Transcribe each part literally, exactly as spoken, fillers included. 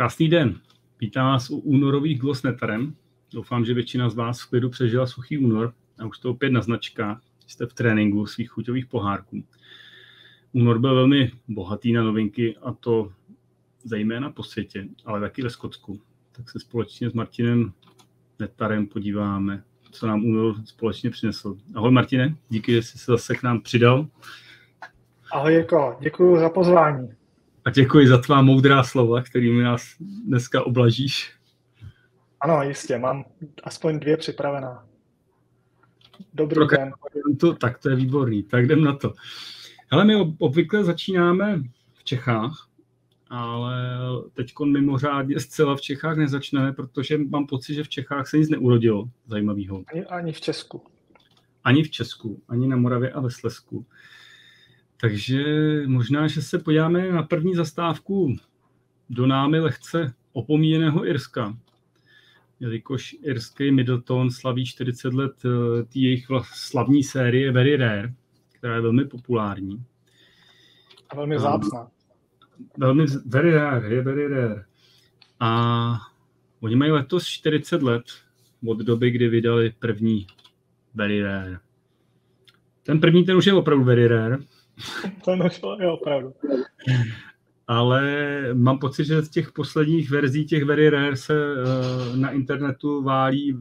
Krásný den. Vítám vás u únorových Gloss Netarem. Doufám, že většina z vás v klidu přežila suchý únor a už to opět na značkách. Jste v tréninku svých chuťových pohárků. Únor byl velmi bohatý na novinky, a to zejména po světě, ale taky ve Skotsku. Tak se společně s Martinem Netarem podíváme, co nám únor společně přinesl. Ahoj Martine, díky, že jsi se zase k nám přidal. Ahoj Jirko, děkuji za pozvání. A děkuji za tvá moudrá slova, kterými nás dneska oblažíš. Ano, jistě, mám aspoň dvě připravená. Dobrý Pro den. To, tak to je výborný, tak jdem na to. Hele, my obvykle začínáme v Čechách, ale teď mimořádně zcela v Čechách nezačneme, protože mám pocit, že v Čechách se nic neurodilo zajímavého. Ani, ani v Česku. Ani v Česku, ani na Moravě a ve Slezsku. Takže možná, že se podíváme na první zastávku do námi lehce opomíjeného Irska. Jelikož irský Middleton slaví čtyřicet let té jejich slavní série Very Rare, která je velmi populární. A velmi vzácná. Velmi, very rare, je very rare. A oni mají letos čtyřicet let od doby, kdy vydali první Very Rare. Ten první, ten už je opravdu very rare. Ten už je opravdu. Ale mám pocit, že z těch posledních verzí těch Very Rare se uh, na internetu válí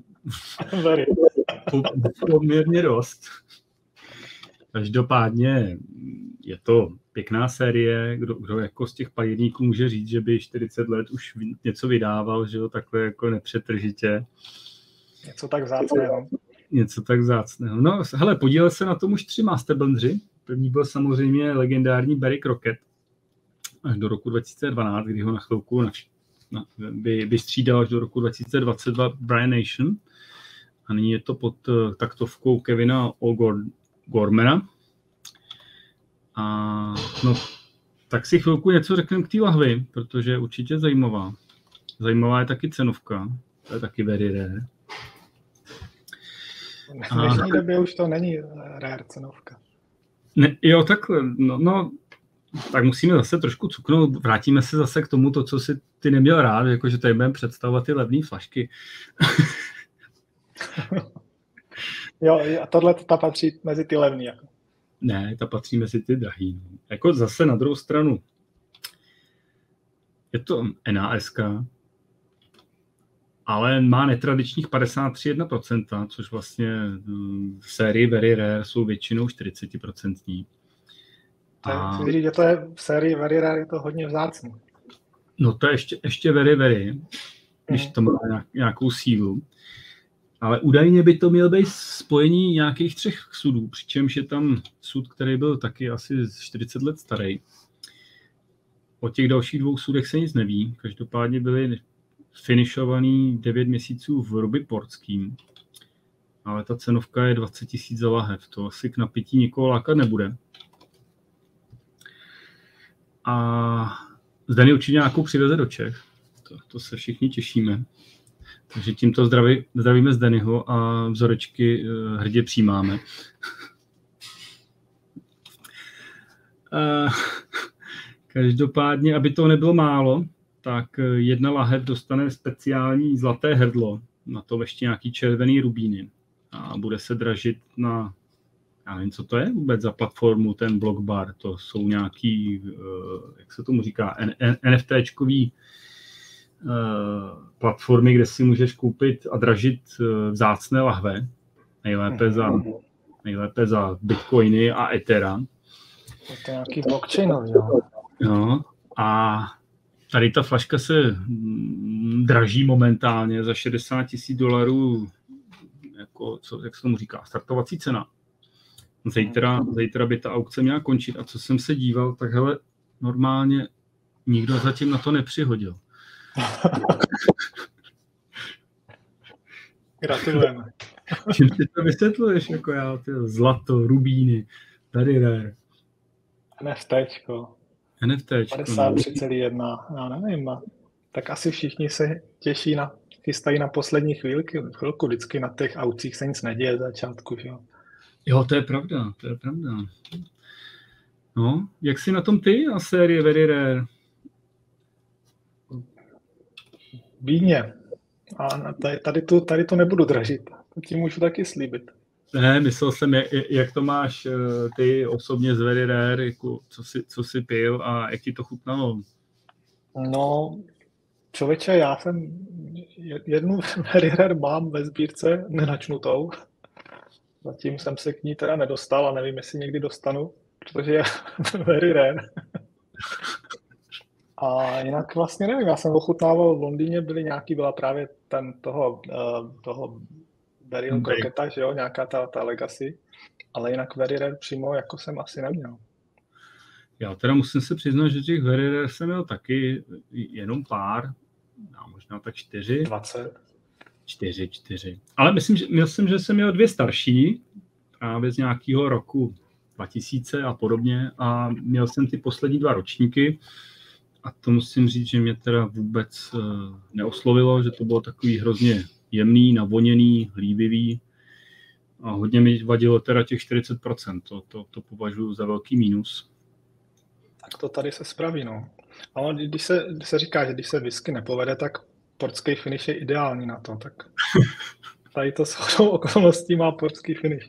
poměrně dost. Každopádně je to pěkná série, kdo, kdo jako z těch pajedníků může říct, že by čtyřicet let už něco vydával, že jo, takhle jako nepřetržitě. Něco tak vzácného. Něco tak vzácného. No, hele, podílel se na tom už tři masterblendři. První byl samozřejmě legendární Barry Crockett až do roku dva tisíce dvanáct, kdy ho na chvilku na, na, by, vystřídal až do roku dva tisíce dvacet dva Brian Nation. A nyní je to pod uh, taktovkou Kevina O'Gormana. A no, tak si chvilku něco řekneme k té lahvi, protože je určitě zajímavá. Zajímavá je taky cenovka, to je taky very rare. V dnešní době už to není rare cenovka. Ne, jo, takhle, no, no, tak musíme zase trošku cuknout, vrátíme se zase k tomu, to, co si ty neměl rád, jakože tady budeme představovat ty levné flašky. Jo, a tohle ta patří mezi ty levný. Jako. Ne, ta patří mezi ty drahý. Jako zase na druhou stranu, je to N A S K, ale má netradičních padesát tři celá jedna procenta, což vlastně v sérii Very Rare jsou většinou čtyřicet procent. A... Chci říct, že to je v sérii Very Rare je to hodně vzácný. No to je ještě, ještě Very Very, když to má nějakou sílu. Ale údajně by to měl být spojení nějakých třech sudů, přičemž je tam sud, který byl taky asi čtyřicet let starý. O těch dalších dvou sudech se nic neví. Každopádně byly finišovaný devět měsíců v Ruby Portským. Ale ta cenovka je dvacet tisíc za lahev. To asi k napití nikoho lákat nebude. A Zdeny určitě nějakou přiveze do Čech. To, to se všichni těšíme. Takže tímto zdraví, zdravíme Zdenyho a vzorečky hrdě přijímáme. Každopádně, aby to nebylo málo, tak jedna lahev dostane speciální zlaté hrdlo, na to ještě nějaký červený rubíny a bude se dražit na, já nevím, co to je vůbec za platformu, ten Blockbar, to jsou nějaký, jak se tomu říká, NFTčkový platformy, kde si můžeš koupit a dražit vzácné lahve, nejlépe za, nejlépe za bitcoiny a ethera. Je to nějaký blockchainový, jo. No, a tady ta flaška se draží momentálně za šedesát tisíc dolarů, jako, co, jak se tomu říká, startovací cena. Zítra, zítra by ta aukce měla končit a co jsem se díval, tak hele, normálně nikdo zatím na to nepřihodil. Gratulujeme. Čím si to vysvětluješ, jako já, ty zlato, rubíny, tady rare. NFTčko. NFTčko. padesát tři celá jedna, já nevím. Tak asi všichni se těší na, chystají na poslední chvílky, chvilku, vždycky na těch aukcích se nic neděje v začátku, jo. Jo, to je pravda, to je pravda. No, jak jsi na tom ty a série Very Rare? Víně. A tady, tady, to, tady to nebudu dražit. To ti můžu taky slíbit. Ne, myslel jsem, jak, jak to máš ty osobně z Very Rare, jako co, jsi, co jsi pil a jak ti to chutnalo? No, člověče, já jsem jednu Very Rare mám ve sbírce nenačnutou. Zatím jsem se k ní teda nedostal a nevím, jestli někdy dostanu, protože je Very Rare. A jinak vlastně nevím, já jsem ochutnával v Londýně, byly nějaký, byla právě ten toho, toho Barryho kroketa, že jo, nějaká ta, ta Legacy, ale jinak Very Rare přímo jako jsem asi neměl. Já teda musím se přiznat, že těch Very Rare jsem měl taky jenom pár, no, možná tak čtyři. dvacet. Čtyři, čtyři. Ale myslím, že, myslím, že jsem měl dvě starší, právě z nějakého roku dva tisíce a podobně, a měl jsem ty poslední dva ročníky a to musím říct, že mě teda vůbec uh, neoslovilo, že to bylo takový hrozně jemný, navoněný, hlíbivý a hodně mi vadilo teda těch čtyřicet procent, to, to, to považuji za velký mínus. Tak to tady se spraví, no. Ale když se, když se říká, že když se whisky nepovede, tak portský finish je ideální na to, tak tady to shodou okolností má portský finish.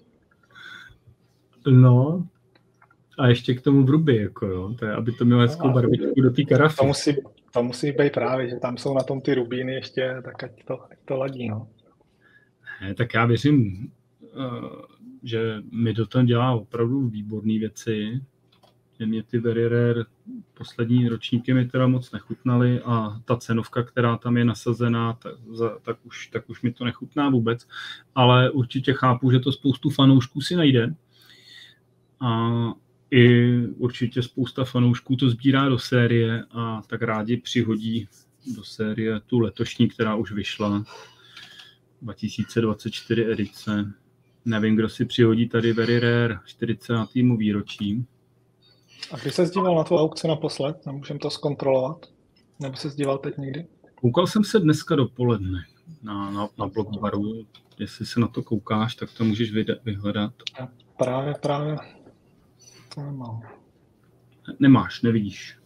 No, a ještě k tomu v ruby, jako jo, to je, aby to mělo hezkou barvičku do té karafy. To musí, to musí být právě, že tam jsou na tom ty rubíny ještě, tak ať to, ať to ladí, no. Ne, tak já věřím, že Middleton dělá opravdu výborné věci. Mě ty Very Rare poslední ročníky mi teda moc nechutnaly a ta cenovka, která tam je nasazená, tak, za, tak, už, tak už mi to nechutná vůbec. Ale určitě chápu, že to spoustu fanoušků si najde. A i určitě spousta fanoušků to sbírá do série a tak rádi přihodí do série tu letošní, která už vyšla. dva tisíce dvacet čtyři edice. Nevím, kdo si přihodí tady Very Rare čtyřicátému výročí. A když se díval na tu aukci naposled, nemůžem to zkontrolovat? Nebo se díval teď někdy? Koukal jsem se dneska dopoledne na, na, na Blockbaru. Jestli se na to koukáš, tak to můžeš vyhledat. Já právě, právě to nemám. Nemáš, nevidíš.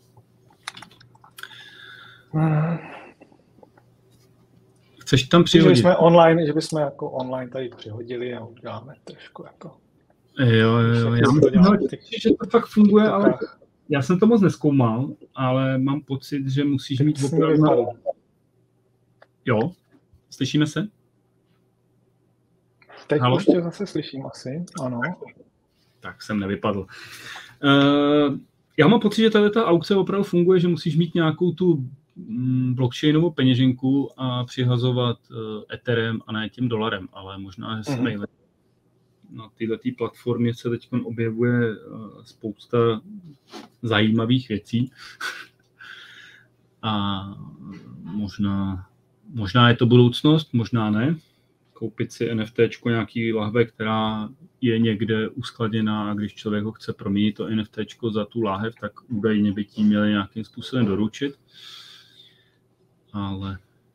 Hmm. Chceš tam přihodit? Že bychom online, že bychom jako online tady přihodili a uděláme trošku jako... Jo, jo, jo. Já myslím, že to fakt funguje, ale já jsem to moc nezkoumal, ale mám pocit, že musíš mít opravdu... Jo, slyšíme se? Teď Halo? Už tě zase slyším asi, ano. Tak jsem nevypadl. Uh, já mám pocit, že tady ta aukce opravdu funguje, že musíš mít nějakou tu blockchainovou peněženku a přihazovat uh, Etherem a ne tím dolarem, ale možná, že se mm-hmm. mailem. Na této platformě se teď objevuje uh, spousta zajímavých věcí a možná, možná je to budoucnost, možná ne. Koupit si NFTčko nějaký lahve, která je někde uskladněná a když člověk ho chce proměnit to NFTčko za tu láhev, tak údajně by tím měli nějakým způsobem doručit. Ale...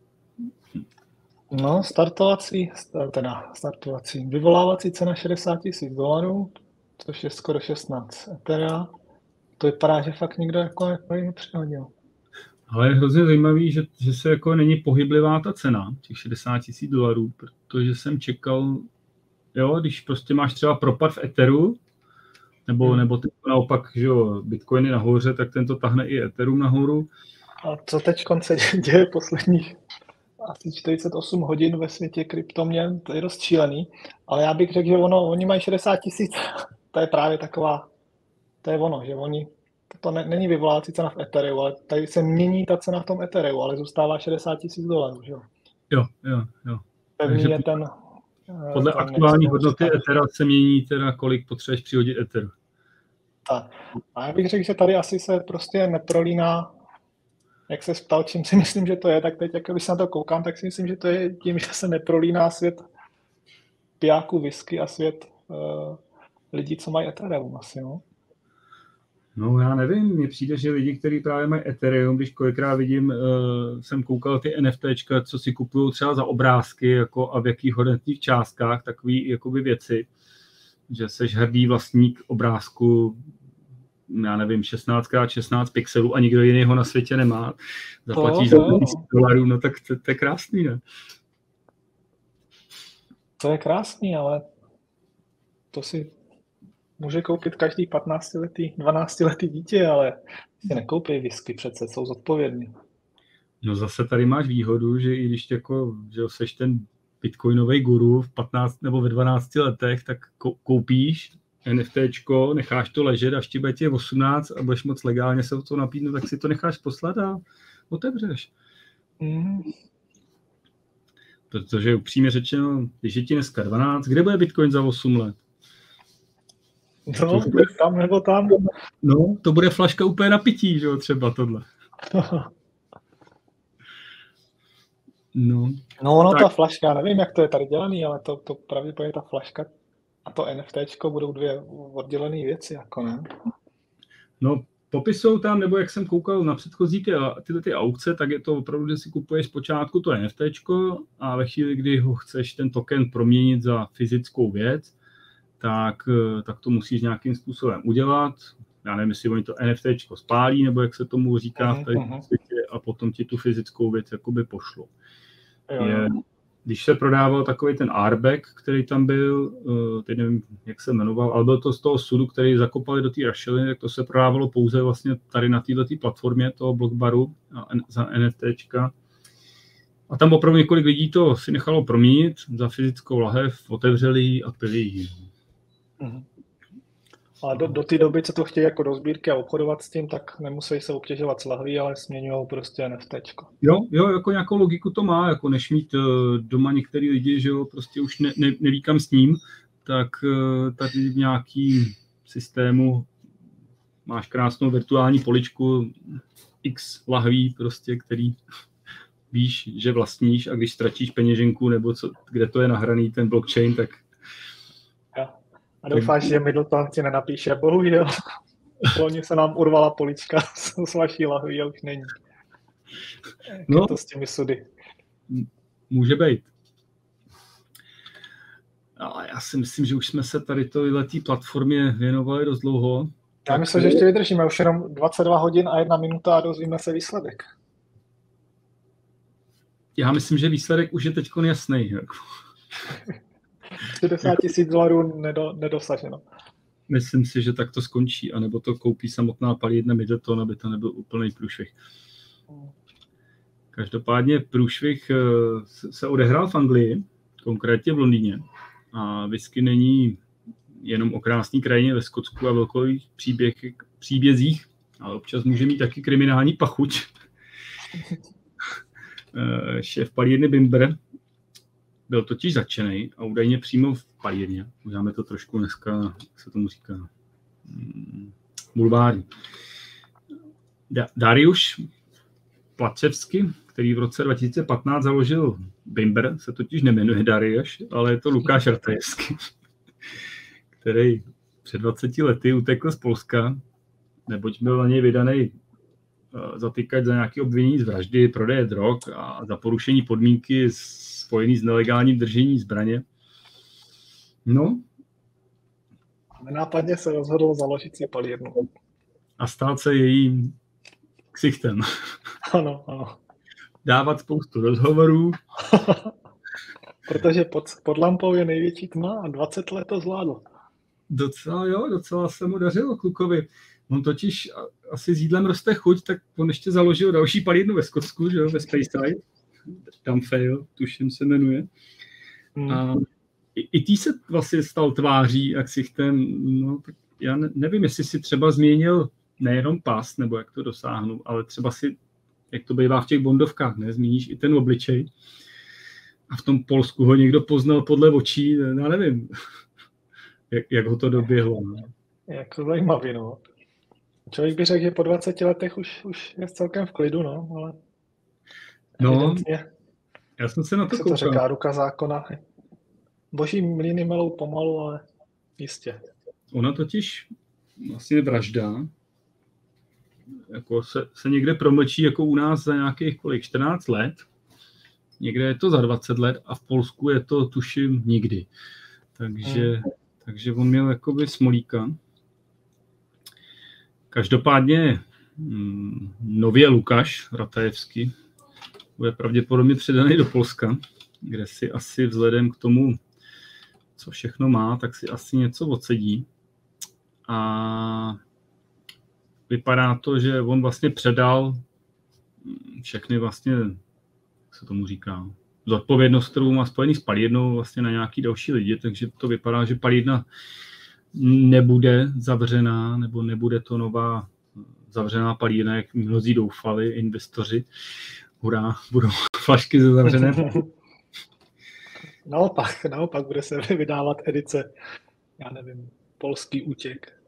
No, startovací, teda startovací, vyvolávací cena šedesát tisíc dolarů, což je skoro šestnáct Ethera. To vypadá, že fakt nikdo jako, jako nepřihodil. Ale je hrozně zajímavý, že, že se jako není pohyblivá ta cena, těch šedesát tisíc dolarů, protože jsem čekal, jo, když prostě máš třeba propad v Etheru, nebo, hmm. nebo naopak, že jo, Bitcoiny nahoře, tak tento tahne i Ethereum nahoru. A co teď se děje posledních asi čtyřicet osm hodin ve světě kryptoměn, to je dost šílený, ale já bych řekl, že ono, oni mají šedesát tisíc, to je právě taková, to je ono, že oni, to ne, není vyvolávací cena v Ethereu, ale tady se mění ta cena v tom Ethereu, ale zůstává šedesát tisíc dolarů, že jo? Jo, jo, jo. Pevný je ten... Podle ten aktuální hodnoty Ethera se mění teda, kolik potřebuješ přihodit Etheru. Tak. A já bych řekl, že tady asi se prostě neprolíná. Jak se ptal, čím si myslím, že to je, tak teď, jak když se na to koukám, tak si myslím, že to je tím, že se neprolíná svět pijáků whisky a svět uh, lidí, co mají Ethereum asi, no? No já nevím, mně přijde, že lidi, kteří právě mají Ethereum, když kolikrát vidím, uh, jsem koukal ty NFTčka, co si kupují třeba za obrázky jako a v jakých hodnotných částkách, takový jakoby věci, že seš hrdý vlastník obrázku já nevím, šestnáct krát šestnáct pixelů a nikdo jiný ho na světě nemá, zaplatíš za tisíc dolarů, no tak to, to je krásný, ne? To je krásný, ale to si může koupit každý patnáctiletý, dvanáctiletý dítě, ale si nekoupí whisky, přece jsou zodpovědní. No zase tady máš výhodu, že i když jako, že seš ten bitcoinový guru v patnácti nebo ve dvanácti letech, tak koupíš NFTčko, necháš to ležet, až ti bude tě osmnáct a budeš moc legálně se to napít, tak si to necháš poslat a otevřeš. Mm. Protože upřímně řečeno, když je ti dneska dvanáct, kde bude Bitcoin za osm let? No, to bude tam nebo tam. No, to bude flaška úplně na pití, že jo, třeba tohle. No, no ono tak. Ta flaška, nevím, jak to je tady dělaný, ale to, to pravděpodobně ta flaška a to NFTčko budou dvě oddělené věci, jako ne? No, popisují tam, nebo jak jsem koukal na předchozí ty, tyhle ty aukce, tak je to opravdu, že si kupuješ zpočátku to NFTčko a ve chvíli, kdy ho chceš ten token proměnit za fyzickou věc, tak, tak to musíš nějakým způsobem udělat. Já nevím, jestli oni to NFTčko spálí, nebo jak se tomu říká v tady uh-huh. světě, a potom ti tu fyzickou věc jakoby pošlou. Je, když se prodával takový ten Arbek, který tam byl, teď nevím, jak se jmenoval, ale byl to z toho sudu, který zakopali do té rašeliny, tak to se prodávalo pouze vlastně tady na této platformě toho Blockbaru za NFTčka. A tam opravdu několik lidí to si nechalo proměnit za fyzickou lahev, otevřeli a pili ji. Mhm. Ale do, do té doby, co to chtějí jako do sbírky a obchodovat s tím, tak nemusí se obtěžovat s lahví, ale směňují prostě NFTčko. Jo, jo, jako nějakou logiku to má, jako než mít doma některý lidi, že jo, prostě už ne, ne, neví kam s ním, tak tady v nějaký systému máš krásnou virtuální poličku X lahví prostě, který víš, že vlastníš, a když ztratíš peněženku nebo co, kde to je nahraný ten blockchain, tak a doufáš, tak... že Middleton ti nenapíše, bohužel, loni se nám urvala polička s vaší lahví a už není. Jak no, je to s těmi sudy? Může být. Ale já si myslím, že už jsme se tady této platformě věnovali dost dlouho. Já tak... myslím, že ještě vydržíme už jenom dvacet dva hodin a jedna minuta a dozvíme se výsledek. Já myslím, že výsledek už je teď jasný. šedesát tisíc dolarů nedo, nedosaženo. Myslím si, že tak to skončí, anebo to koupí samotná palírna Middleton, aby to nebyl úplný průšvih. Každopádně průšvih se odehrál v Anglii, konkrétně v Londýně. A whisky není jenom o krásné krajině ve Skotsku a velkových příběh, příbězích, ale občas může mít taky kriminální pachuť. Šéf palírny Bimber byl totiž zatčený a údajně přímo v palírně. Uděláme to trošku dneska, jak se tomu říká, bulvární. Da- Dariusz Placevsky, který v roce dva tisíce patnáct založil Bimber, se totiž nemenuje Dariusz, ale je to Lukáš Ratajevský, který před dvaceti lety utekl z Polska, neboť byl na něj vydaný zatýkat za nějaké obvinění z vraždy, prodeje drog a za porušení podmínky spojený s nelegálním držením zbraně. No. Nenápadně se rozhodl založit si palírnu. A stát se jejím ksichtem. Ano, ano. Dávat spoustu rozhovorů. Protože pod, pod lampou je největší tma a dvacet let to zvládl. Docela jo, docela se mu dařilo klukovi. On totiž asi s jídlem roste chuť, tak on ještě založil další palírnu ve Skotsku, že jo, ve Speyside. Dunfail, tuším se jmenuje. Hmm. A i, i tý se vlastně stal tváří a ksichtem. No, tak já ne, nevím, jestli si třeba změnil nejenom pas, nebo jak to dosáhnu, ale třeba si, jak to bývá v těch bondovkách, ne, změníš i ten obličej. A v tom Polsku ho někdo poznal podle očí, já nevím, jak, jak ho to doběhlo. No. Jak to zajímavý, no. Člověk by řekl, že po dvaceti letech už, už je celkem v klidu, no, ale no, evidentně, já jsem se na to koukal. Jak se to říká, ruka zákona. Boží mlýny melou pomalu, ale jistě. Ona totiž vlastně vražda jako se, se někde promlčí jako u nás za nějakých kolik, čtrnáct let. Někde je to za dvacet let a v Polsku je to tuším nikdy. Takže, hmm. takže on měl jakoby smolíka. Každopádně mm, nově Lukáš Ratajevský bude pravděpodobně předaný do Polska, kde si asi vzhledem k tomu, co všechno má, tak si asi něco odsedí. A vypadá to, že on vlastně předal všechny vlastně, jak se tomu říká, zodpovědnost, kterou má spojený s palírnou vlastně na nějaký další lidi, takže to vypadá, že palírna nebude zavřená, nebo nebude to nová zavřená palírna, jak mnozí doufali, investoři. Hurá, budou flašky ze zavřené. Naopak, naopak bude se vydávat edice, já nevím, polský útěk.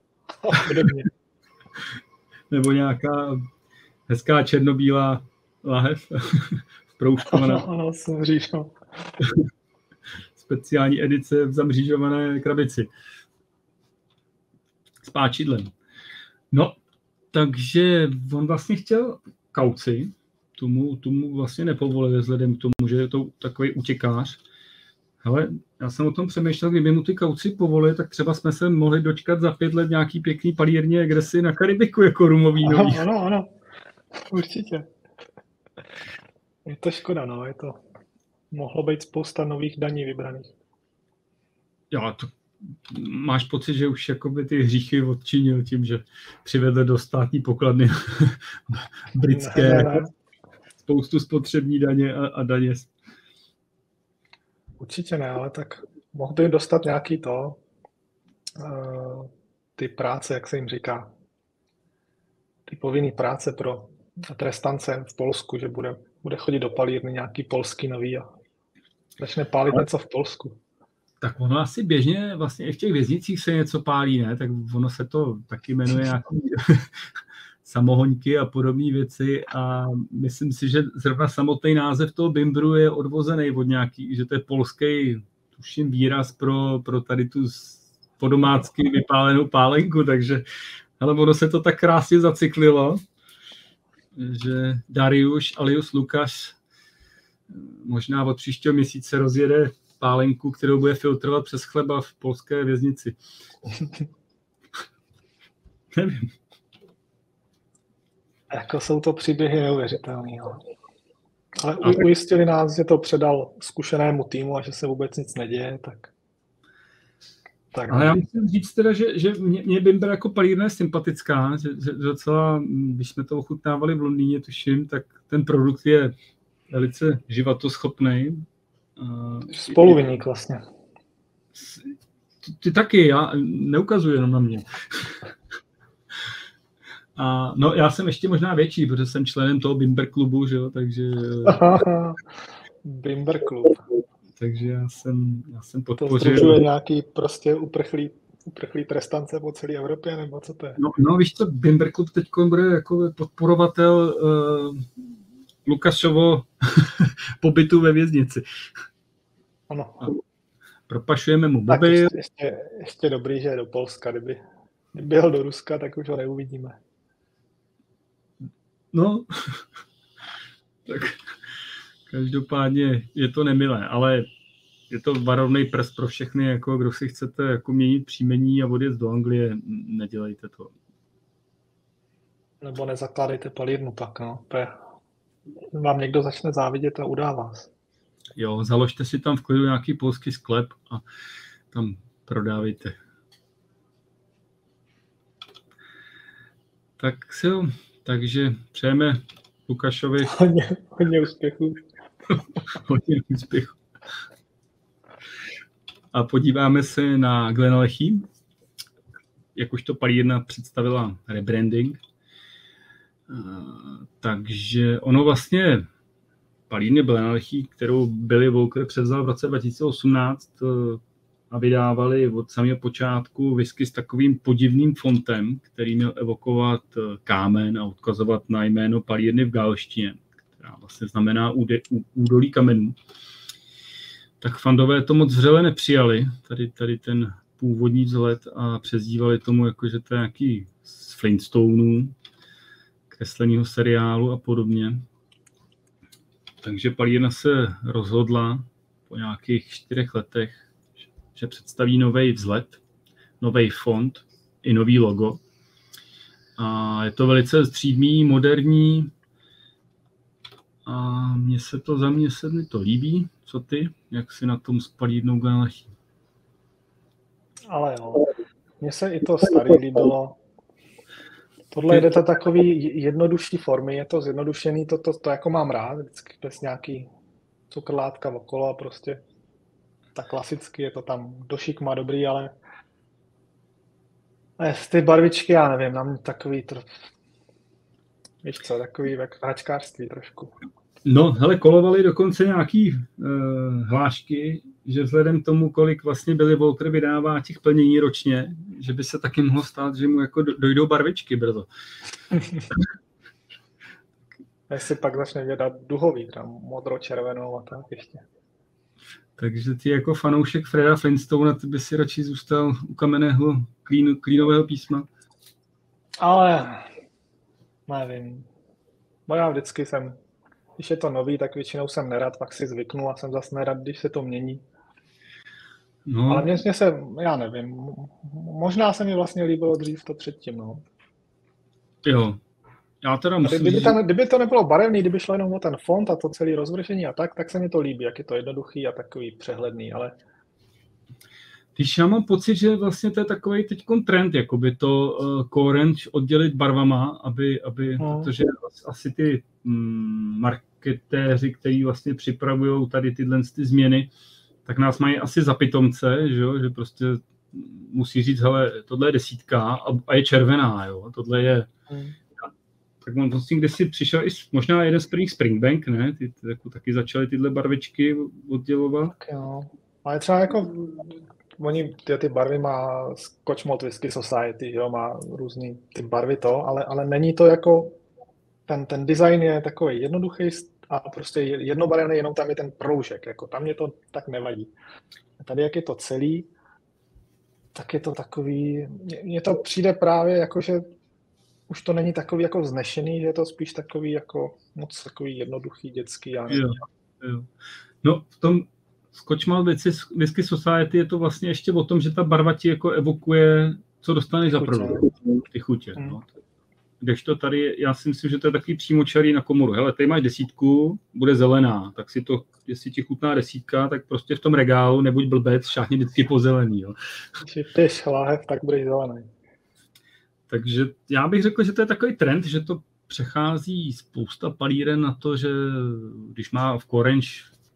Nebo nějaká hezká černobílá lahev, proužkovaná. Ano, jsem říšel. Speciální edice v zamřížované krabici. S páčidlem. No, takže on vlastně chtěl kauci, tomu, tomu vlastně nepovolili vzhledem k tomu, že je to takový utěkář. Hele, já jsem o tom přemýšlel, kdyby mu ty kauci povolili, tak třeba jsme se mohli dočkat za pět let nějaký pěkný palírně, kde si na Karibiku jako rumový nový. Ano, ano, určitě. Je to škoda, no, je to. Mohlo být spousta nových daní vybraných. Jo, to máš pocit, že už jakoby ty hříchy odčinil tím, že přivedl do státní pokladny britské ne, ne, ne. spoustu spotřební daně a, a daně. Určitě ne, ale tak mohl by dostat nějaký to, uh, ty práce, jak se jim říká, ty povinný práce pro trestance v Polsku, že bude, bude chodit do palírny nějaký polský nový a začne pálit ale něco v Polsku. Tak ono asi běžně vlastně i v těch věznicích se něco pálí, ne? Tak ono se to taky jmenuje nějaký samohoňky a podobné věci a myslím si, že zrovna samotný název toho bimbru je odvozený od nějaký, že to je polský, tuším, výraz pro, pro tady tu podomácky vypálenou pálenku, takže ale ono se to tak krásně zacyklilo, že Dariusz alias Lukáš možná od příštího měsíce rozjede pálenku, kterou bude filtrovat přes chleba v polské věznici. Nevím. Jako jsou to příběhy neuvěřitelný. Ale, ale u, ujistili nás, že to předal zkušenému týmu a že se vůbec nic neděje, tak... tak ale já musím říct teda, že, že mě, mě Bimber jako palírna je sympatická, že, že docela, když jsme to ochutnávali v Londýně, tuším, tak ten produkt je velice životoschopný. Spoluviník vlastně. Ty, ty taky, já neukazuji jenom na mě. A no, já jsem ještě možná větší, protože jsem členem toho Bimber klubu, že jo, takže... Bimber klub. Takže já jsem, já jsem podpořil... To združuje nějaký prostě uprchlý, uprchlý trestance po celé Evropě, nebo co to je? No, no víš co, Bimber klub teď bude jako podporovatel uh, Lukášovo pobytu ve věznici. Ano. Propašujeme mu tak mobil. Ještě, ještě, ještě dobrý, že je do Polska, kdyby byl do Ruska, tak už ho neuvidíme. No, tak každopádně je to nemilé, ale je to varovný prst pro všechny, jako kdo si chcete jako měnit příjmení a odjet do Anglie, nedělejte to. Nebo nezakládejte palírnu pak, no. Vám někdo začne závidět a udá vás. Jo, založte si tam v klidu nějaký polský sklep a tam prodávejte. Tak si jo, takže přejeme Lukášovi hodně, hodně úspěchů. hodně úspěchů. A podíváme se na Glenallachie. Jak už to palírna představila rebranding. Takže ono vlastně palírně Glenallachie, kterou Billy Walker převzal v roce dva tisíce osmnáct a vydávali od samého počátku whisky s takovým podivným fontem, který měl evokovat kámen a odkazovat na jméno palírny v galštině, která vlastně znamená úde, údolí kamenů. Tak fandové to moc vřele nepřijali, tady, tady ten původní vzhled a přezdívali tomu, jako, že to je nějaký z Flintstoneů, kresleného seriálu a podobně. Takže palírna se rozhodla po nějakých čtyřech letech, že představí nový vzhled, nový font i nový logo. A je to velice střídmý, moderní a mně se to, za mě se mi to líbí. Co ty? Jak si na tom spalí jednou Glenallechy? Ale jo, mně se i to starý líbilo. Tohle je to takový jednodušší formy, je to zjednodušený, to, to, to jako mám rád, vždycky bez nějaký cukrlátka okolo a prostě tak klasicky je to tam, došik má dobrý, ale z ty barvičky, já nevím, nám takový to, víš co, takový hračkářství trošku. No, hele, kolovaly dokonce nějaký uh, hlášky, že vzhledem k tomu, kolik vlastně Billy Walker vydává těch plnění ročně, že by se taky mohlo stát, že mu jako dojdou barvičky brzo. Jestli pak začne vydat duhový, tam modro-červenou a tak ještě. Takže ty jako fanoušek Freda Flintstona, ty by si radši zůstal u kamenného klín, klínového písma? Ale nevím. Bo já vždycky jsem, když je to nový, tak většinou jsem nerad, pak si zvyknu a jsem zase nerad, když se to mění. No. Ale mě, mě se, já nevím, možná se mi vlastně líbilo dřív to předtím, no. Jo. Já teda musím kdyby, říct, tam, kdyby to nebylo barevný, kdyby šlo jenom o ten font a to celé rozvršení a tak, tak se mi to líbí, jak je to jednoduchý a takový přehledný, ale... Když já mám pocit, že vlastně to je takový teďkon trend, jakoby to uh, Core oddělit barvama, aby, aby hmm. protože asi ty mm, marketéři, kteří vlastně připravují tady tyhle ty změny, tak nás mají asi za pitomce, že, jo? Že prostě musí říct, hele, tohle je desítka a, a je červená, jo? Tohle je... Hmm. Tak on vlastně kdysi přišel i možná jeden z prvních Springbank, ne? Ty, ty jako taky začaly tyhle barvičky oddělovat. Tak jo. Ale třeba jako oni ty, ty barvy má Scotch Malt Whisky Society, jo, má různý ty barvy to, ale, ale není to jako ten, ten design je takový jednoduchý a prostě jednobarevný, jenom tam je ten proužek, jako tam mě to tak nevadí. A tady jak je to celý, tak je to takový, mně to přijde právě jako, že už to není takový jako vznešený, že je to spíš takový jako moc takový jednoduchý, dětský. Já jo, jo. No v tom Scotch Malt Whisky Society je to vlastně ještě o tom, že ta barva ti jako evokuje, co dostaneš za produkt, ty chutě. Hmm. No. Kdežto tady, já si myslím, že to je takový přímočarý na komoru. Hele, tady máš desítku, bude zelená, tak si to, jestli ti chutná desítka, tak prostě v tom regálu nebuď blbec, šáhni vždycky po zelený. Jo. Když piješ láhev, tak budeš zelený. Takže já bych řekl, že to je takový trend, že to přechází spousta palíren na to, že když má v Orange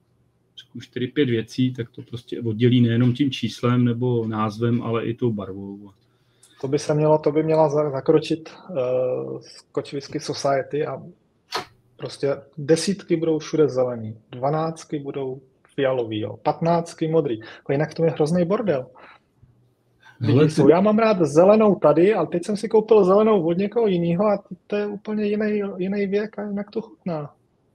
čtyři pět věcí, tak to prostě oddělí nejenom tím číslem nebo názvem, ale i tou barvou. To by se mělo, to by měla zakročit uh, Scotch Whisky Society a prostě desítky budou všude zelený, dvanáctky budou fialový, jo, patnáctky modrý. Jinak to je hrozný bordel. Hele, ty... Já mám rád zelenou tady, ale teď jsem si koupil zelenou od někoho jiného a to je úplně jiný, jiný věk a jinak to chutná.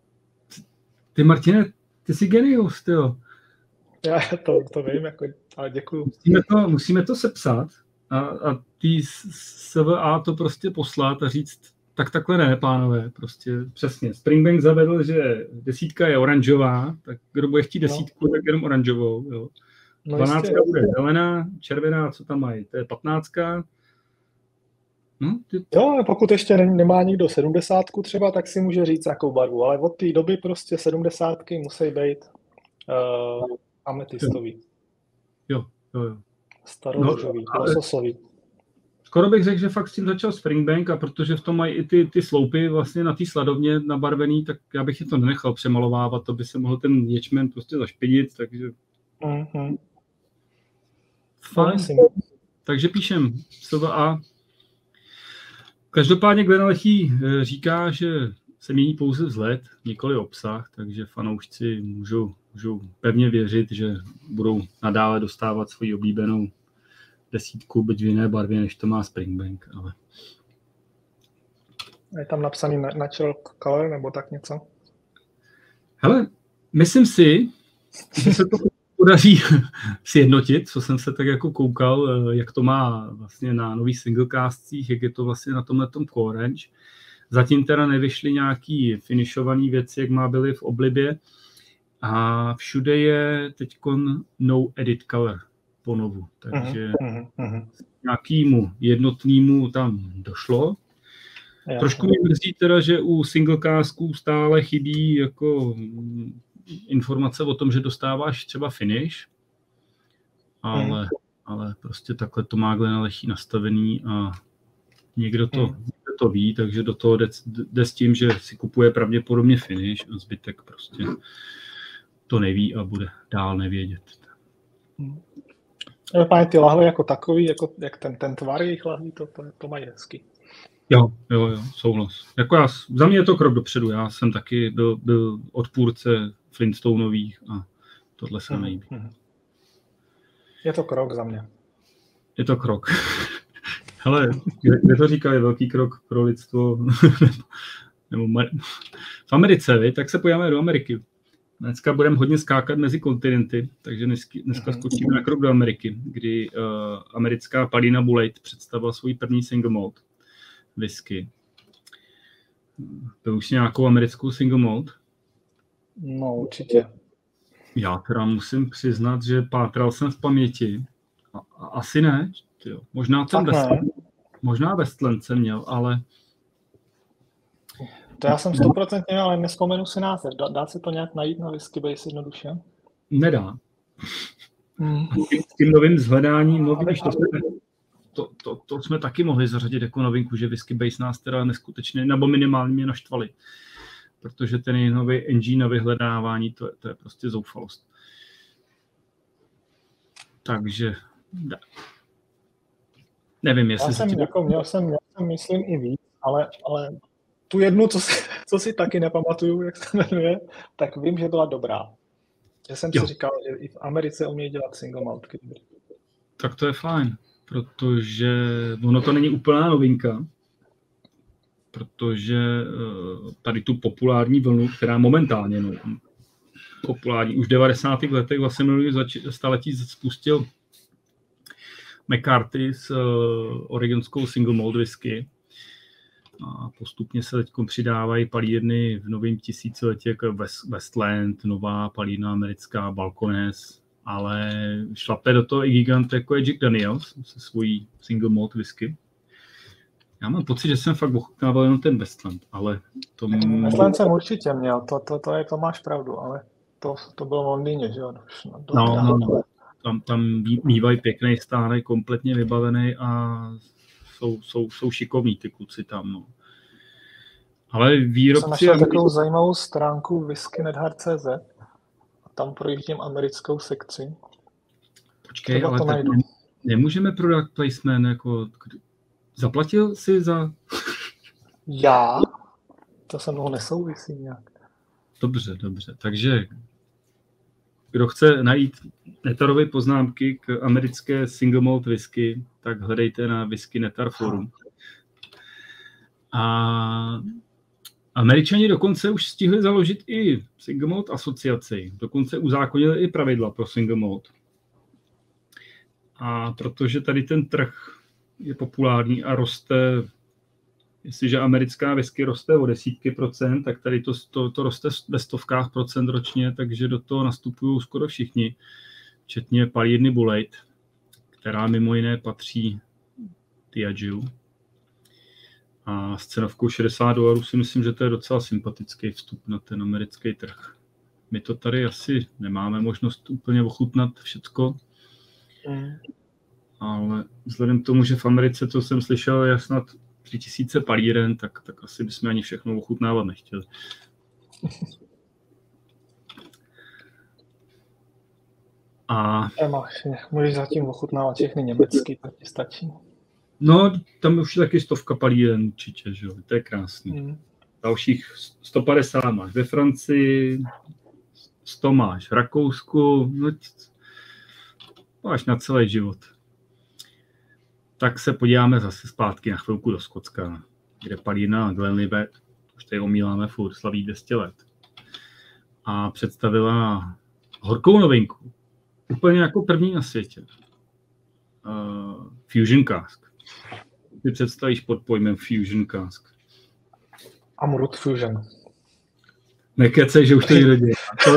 Ty, Martine, ty jsi genius, tyjo. Já to, to vím, jako, ale děkuju. Musíme to, musíme to sepsat a, a tý S V A to prostě poslat a říct, tak takhle ne, pánové, prostě přesně. Springbank zavedl, že desítka je oranžová, tak kdo bude chtít desítku, no. tak jenom oranžovou, jo. No dvanáctka bude zelená, červená, co tam mají, to je patnáctka. No, ty... Jo, pokud ještě nemá nikdo sedmdesátku třeba, tak si může říct, jakou barvu, ale od té doby prostě sedmdesátky musí být uh, ametistový. Jo, jo, jo. Staroružový, no, lososový. Skoro bych řekl, že fakt s tím začal Springbank a protože v tom mají i ty, ty sloupy vlastně na té sladovně nabarvený, tak já bych je to nenechal přemalovávat, to by se mohl ten ječmen prostě zašpinit, takže... Mm-hmm. Fajn. Takže píšem S V A. Každopádně Glenallechy říká, že se mění pouze vzhled, nikoli obsah, takže fanoušci můžou, můžou pevně věřit, že budou nadále dostávat svoji oblíbenou desítku, byť v jiné barvě, než to má Springbank. Ale... Je tam napsaný natural color nebo tak něco? Hele, myslím si, že se to podaří sjednotit, co jsem se tak jako koukal, jak to má vlastně na nových singlecastcích, jak je to vlastně na tomhletom Orange. Zatím teda nevyšly nějaký finishovaný věci, jak má byly v oblibě. A všude je teďkon no edit color ponovu. Takže uh-huh, uh-huh. nějakému jednotnému tam došlo. Já, Trošku mě mrzí teda, že u single casků stále chybí jako informace o tom, že dostáváš třeba finish, ale, hmm. ale prostě takhle to má Glenn Lechý nastavený a někdo to, hmm. někdo to ví, takže do toho jde, jde s tím, že si kupuje pravděpodobně finish a zbytek prostě to neví a bude dál nevědět. Hmm. Páně, ty lahve jako takový, jako, jak ten, ten tvar jejich lahví, to, to, to mají hezky. Jo, jo, jo, souhlas. Jako já, za mě je to krok dopředu, já jsem taky byl, byl odpůrce Flintstoneových a tohle se nejví. Hmm. Je to krok za mě. Je to krok. Hele, kde, kde to říkali, velký krok pro lidstvo, nebo v Americe, vi? Tak se podíváme do Ameriky. Dneska budeme hodně skákat mezi kontinenty, takže dneska, dneska skočíme na krok do Ameriky, kdy uh, americká Palina Bullitt představila svůj první single malt whisky. To už nějakou americkou single malt? No, určitě. Já teda musím přiznat, že pátral jsem v paměti. A, a asi ne. Tyjo. Možná ten Westland, možná Westland jsem měl, ale... To já jsem sto procent měl, ale nespomenu si název. Dá, dá se to nějak najít na Whisky Base jednoduše? Nedá. Hmm. S tím novým zhledáním, no vidíš, to, to, to, to jsme taky mohli zařadit jako novinku, že Whisky Base nás teda neskutečně, nebo minimálně mě naštvali. Protože ten nový engine na vyhledávání, to je, to je prostě zoufalost. Takže da. Nevím, jestli... Já jsem, tím... jako, měl, jsem, měl jsem, myslím, i víc, ale, ale tu jednu, co si, co si taky nepamatuju, jak se jmenuje, tak vím, že byla dobrá. Já jsem jo. si říkal, že i v Americe umějí dělat single maltky. Tak to je fajn, protože ono to není úplná novinka, protože tady tu populární vlnu, která momentálně no, populární, už v devadesátých letech vlastně minulý staletí spustil McCarthy s uh, oregonskou single malt whisky a postupně se teď přidávají palírny v novém tisíciletí jako West, Westland, nová palírna americká, Balcones, ale šlape do toho i gigant jako je Jack Daniels se svojí single malt whisky. Já mám pocit, že jsem fakt ochutnával jenom ten Westland, ale to... Westland jsem určitě měl, to, to, to, je, to máš pravdu, ale to, to bylo v Londýně, že jo? No, no, no. Tam, tam bývají pěkný stánek, kompletně vybavený a jsou, jsou, jsou šikovní ty kluci tam. No. Ale výrobci... Jsem našel takovou zajímavou stránku whisky net hard tečka cé zet a tam projíždím americkou sekci. Počkej, třeba ale tak ne, nemůžeme prodat placement, jako... Zaplatil jsi za... Já? To se mnou nesouvisí nějak. Dobře, dobře. Takže kdo chce najít netarové poznámky k americké single malt whisky, tak hledejte na Whisky Netar forum. A Američani dokonce už stihli založit i single malt asociaci. Dokonce uzákonili i pravidla pro single malt. A protože tady ten trh je populární a roste, jestliže americká whisky roste o desítky procent, tak tady to, to, to roste ve stovkách procent ročně, takže do toho nastupují skoro všichni, včetně palírny Bullitt, která mimo jiné patří Diageo. A s cenovkou šedesát dolarů si myslím, že to je docela sympatický vstup na ten americký trh. My to tady asi nemáme možnost úplně ochutnat všecko, mm. ale vzhledem k tomu, že v Americe, co jsem slyšel, je snad tři tisíce palíren, tak, tak asi bychom ani všechno ochutnávat nechtěli. A... Můžeš zatím ochutnávat všechny německý, tak ti stačí. No, tam už je taky stovka palíren určitě, že jo, to je krásný. Mm. Dalších sto padesát máš ve Francii, sto máš v Rakousku, no, máš na celý život. Tak se podíváme zase zpátky na chvilku do Skotska, kde palírna Glenlivet, už tady omíláme furt, slaví dvě stě let. A představila horkou novinku, úplně jako první na světě. Uh, Fusion Cask. Ty představíš pod pojmem Fusion Cask. Amrut Fusion. Nekecej, že už to někdo dělá.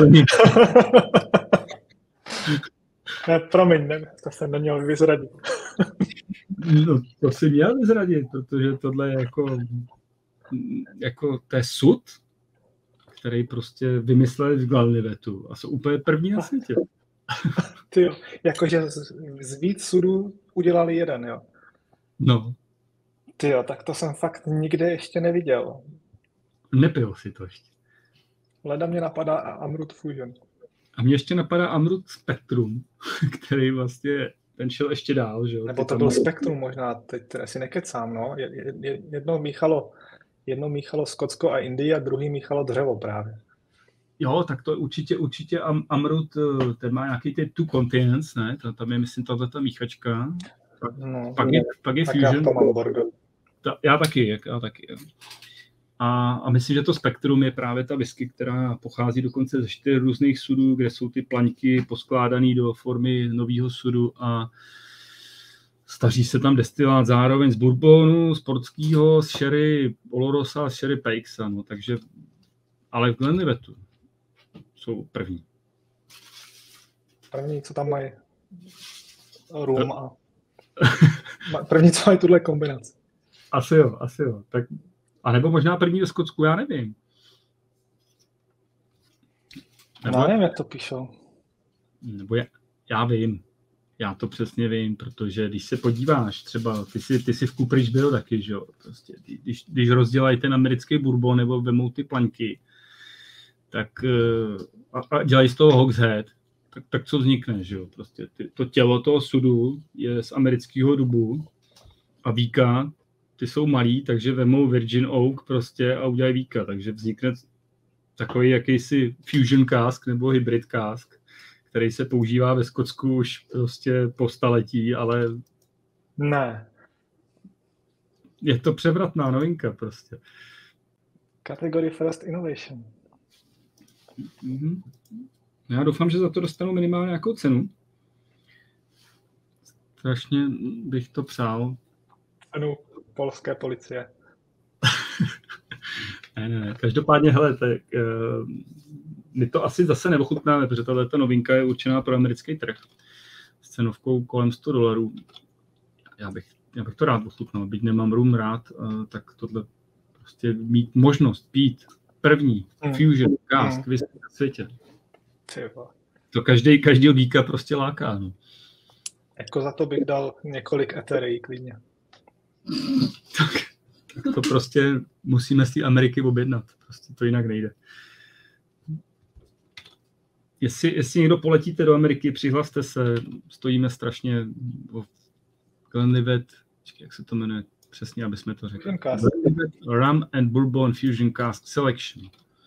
Ne, promiň, ne, to jsem neměl vyzradit. No, to si měl vyzradit, protože tohle je jako jako to je sud, který prostě vymysleli v Glenlivetu a jsou úplně první na světě. Ty jo, jakože z, z víc sudů udělali jeden, jo. No. Ty jo, tak to jsem fakt nikde ještě neviděl. Nepil si to ještě. Leda mě napadá Amrut Fusion. A mě ještě napadá Amrut Spectrum, který vlastně, ten šel ještě dál, že jo. Nebo to byl Spectrum možná, teď asi nekecám, no. Jedno míchalo, jedno míchalo Skotsko a Indii a druhý míchalo dřevo právě. Jo, tak to určitě, určitě Am, Amrut, ten má nějaký ty two continents, ne? Tam je, myslím, tato míchačka. Pak, no, pak, je, pak je tak Fusion. Já to mám Borgo. Ta, já taky, já taky. Jo. A, a myslím, že to Spektrum je právě ta whisky, která pochází dokonce ze čtyř různých sudů, kde jsou ty plaňky poskládané do formy nového sudu a staří se tam destilát zároveň z bourbonu, z portského, z sherry Olorosa, z sherry Peixa, no, takže, ale v Glenlivetu jsou první. První, co tam mají? Rum a... První, co mají tuhle kombinaci. Asi jo, asi jo. Tak, a nebo možná první ve Skotsku, já nevím. Nebo, já nevím, jak to píšou. Nebo já, já vím. Já to přesně vím, protože když se podíváš, třeba ty si, ty si v Cooperage byl taky, že jo, prostě, když, když rozdělají ten americký bourbon nebo vemou ty plaňky, tak a, a dělají z toho hogshead, tak, tak co vznikne, že jo, prostě ty, to tělo toho sudu je z amerického dubu a víka, ty jsou malý, takže vemou Virgin Oak prostě a udělají víka, takže vznikne takový jakýsi fusion cask nebo hybrid cask, který se používá ve Skotsku už prostě po staletí, ale ne. Je to převratná novinka prostě. Category First Innovation. Mm-hmm. Já doufám, že za to dostanu minimálně nějakou cenu. Strašně bych to přál. Cenu polské policie. ne, ne, ne. Každopádně, hele, tak, uh, my to asi zase neochutnáme, protože tato novinka je určená pro americký trh s cenovkou kolem sto dolarů. Já bych, já bych to rád ochutnal, byť nemám rum rád, uh, tak tohle prostě mít možnost pít první mm. fusion cask mm. na světě. Třeba. To každý, každý geeka prostě láká. No. Jako za to bych dal několik eterií klidně. tak, tak to prostě musíme z té Ameriky objednat. Prostě to jinak nejde. Jestli, jestli někdo poletíte do Ameriky, přihlaste se, stojíme strašně v Glenlivet, jak se to jmenuje přesně, aby jsme to řekli. Glenlivet Rum and Bourbon Fusion Cask Selection.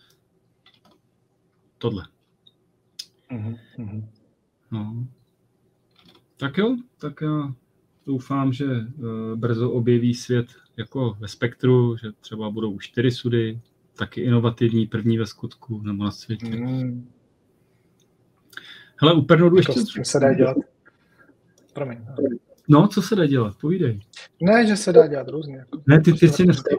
Tohle. Mm-hmm. No. Tak jo, tak já doufám, že uh, brzo objeví svět jako ve Spektru, že třeba budou už čtyři sudy, taky inovativní, první ve Skotsku nebo na světě. Mm. Hele, u Pernodu ještě... Co se dá dělat? Promiň. No, co se dá dělat? Povídej. Ne, že se dá dělat různě. Jako ne, ty, ty, jsi dneska,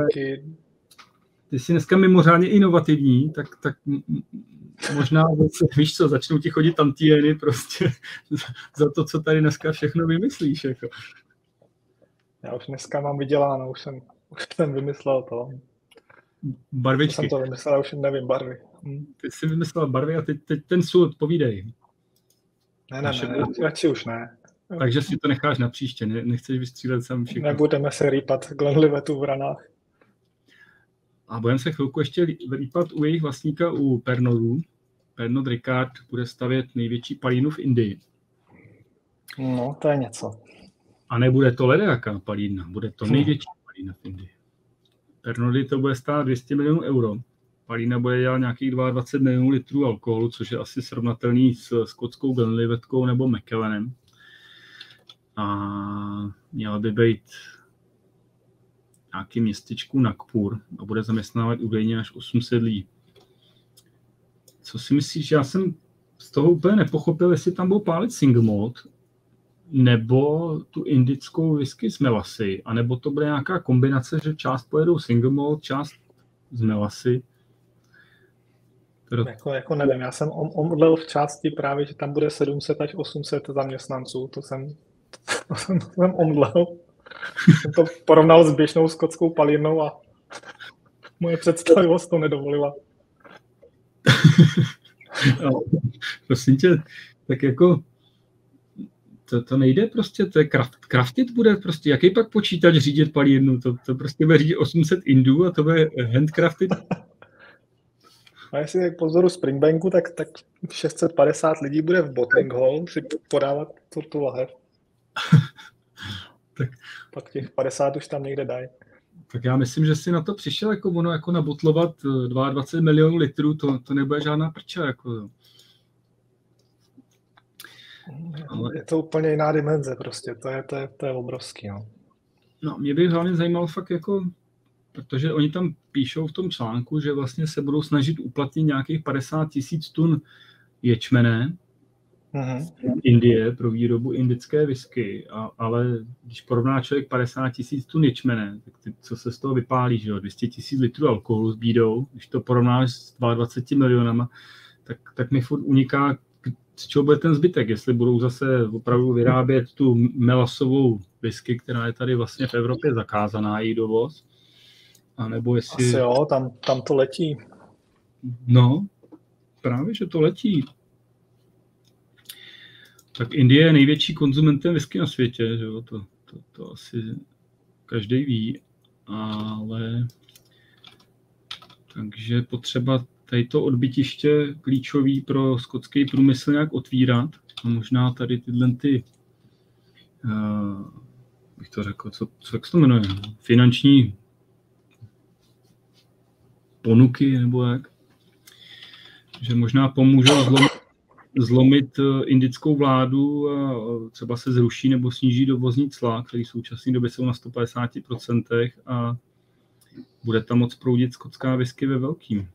ty jsi dneska mimořádně inovativní, tak, tak možná, víš co, začnou ti chodit tantieny prostě za to, co tady dneska všechno vymyslíš. Jako. Já už dneska mám vyděláno, už jsem, už jsem vymyslel to. Barvičky. Už jsem to vymyslel, už nevím barvy. Hm. Ty jsi vymyslel barvy a teď, teď ten sud, povídej. Ne, ne, ne, ne, radši už ne. Takže si to necháš na příště, ne, nechceš vystřílet sem všechno. Nebudeme se rýpat Glenlivetu v ranách. A budeme se chvilku ještě rýpat u jejich vlastníka, u Pernodů. Pernod Ricard bude stavět největší palínu v Indii. No, to je něco. A nebude to ledajaká palína, bude to největší palína v Indii. Pernody to bude stát dvě stě milionů euro. Palína bude dělat nějakých dvacet dva milionů litrů alkoholu, což je asi srovnatelný s skotskou Glenlivetkou nebo Mackellanem. A měla by být nějaký městečku Nagpur a bude zaměstnávat údajně až osm set lidí. Co si myslíš? Já jsem z toho úplně nepochopil, jestli tam budou pálit single malt, nebo tu indickou whisky z melasy, anebo to bude nějaká kombinace, že část pojedou single malt, část z melasy. Pro... Jako, jako nevím, já jsem omdlel v části právě, že tam bude sedm set až osm set zaměstnanců, to jsem, to jsem, to jsem omdlel. Jsem to porovnal s běžnou skotskou palírnou a Moje představivost to nedovolila. No, prosím tě, tak jako to, to nejde prostě, to je craft, craftit bude prostě, jaký pak počítač řídit palírnu, to, to prostě bude řídit osm set indů a to bude handcrafted. A jestli pozoru Springbanku, tak, tak šest set padesát lidí bude v bottling hall si podávat tu, tu lahev. Tak, pak těch padesát už tam někde dají. Tak já myslím, že si na to přišel jako ono jako nabotlovat dvacet dva milionů litrů, to, to nebude žádná prča. Jako. Ale... Je to úplně jiná dimenze prostě, to je, to je, to je obrovský. No. No, mě by hlavně zajímalo fakt jako, protože oni tam píšou v tom článku, že vlastně se budou snažit uplatnit nějakých padesát tisíc tun ječmene mm-hmm. Indie pro výrobu indické whisky, a, ale když porovná člověk padesát tisíc tun ječmene, tak ty, co se z toho vypálí, že jo, dvě stě tisíc litrů alkoholu s bídou, když to porovnáš s dvaceti dvěma milionama, tak, tak mi furt uniká, z čeho bude ten zbytek, jestli budou zase opravdu vyrábět tu melasovou whisky, která je tady vlastně v Evropě zakázaná, její dovoz, a nebo jestli... Asi jo, tam, tam to letí. No, právě, že to letí. Tak Indie je největší konzumentem whisky na světě, že jo? To, to, to asi každý ví, ale takže potřeba tady to odbytiště klíčový pro skotský průmysl nějak otvírat a možná tady tyhle ty, uh, bych to řekl, co, co jak se to jmenuje, finanční ponuky nebo jak, že možná pomůžou zlomit, zlomit indickou vládu a třeba se zruší nebo sníží dovozní cla, který v současné době jsou na sto padesát procent a bude tam moc proudit skotská whisky ve velkým.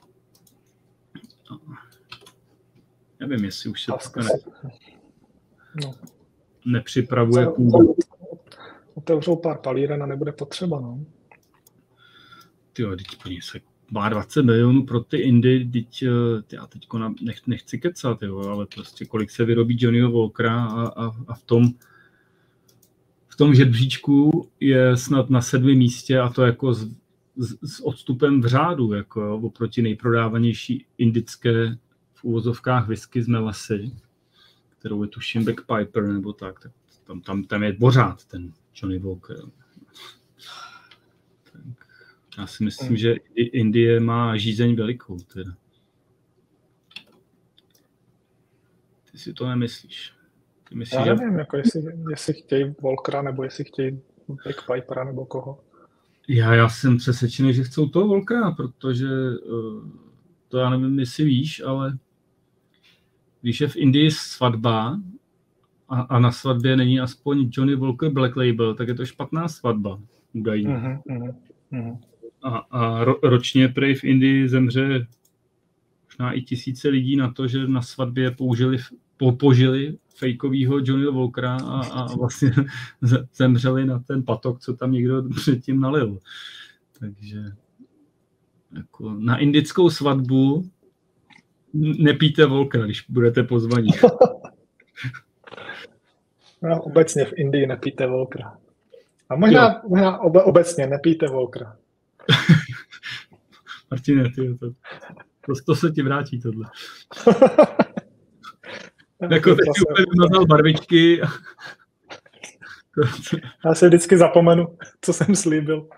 Nevím, jestli už se to ne... no. nepřipravuje půdu. Otevřou pár palíren a nebude potřeba, no. Tyjo, teď plně se má dvacet milionů pro ty Indy, teď já teďko na, nech, nechci kecat, jo, ale prostě kolik se vyrobí Johnnyho Walkera a, a, a v tom v tom žebříčku je snad na sedmém místě a to jako s, s, s odstupem v řádu, jako jo, oproti nejprodávanější indické v úvozovkách whisky z Melasy, kterou je tuším Bagpiper nebo tak, tak tam, tam, tam je pořád ten Johnny Walker. Tak já si myslím, hmm. že i Indie má žízeň velikou. Teda. Ty si to nemyslíš? Ty myslíš, já nevím, že... jako jestli, jestli chtějí Walkera, nebo jestli chtějí Bagpipera, nebo koho. Já, já jsem přesvědčený, že chcou toho Walkera, protože uh, to já nevím, jestli víš, ale když je v Indii svatba a, a na svatbě není aspoň Johnny Walker Black Label, tak je to špatná svatba, údajně. Uh-huh, uh-huh. A, a ro, ročně prej v Indii zemře možná i tisíce lidí na to, že na svatbě použili, po, požili fejkovýho Johnnyho Walkera a, a vlastně zemřeli na ten patok, co tam někdo předtím nalil. Takže jako na indickou svatbu nepijte Walkera, když budete pozvaní. No, obecně v Indii nepijte Walkera. A možná, možná obe, obecně nepijte Walkera. Martine, ty, to, to, to se ti vrátí tohle. Jako teď si úplně vymazal barvičky. Já se vždycky zapomenu, co jsem slíbil.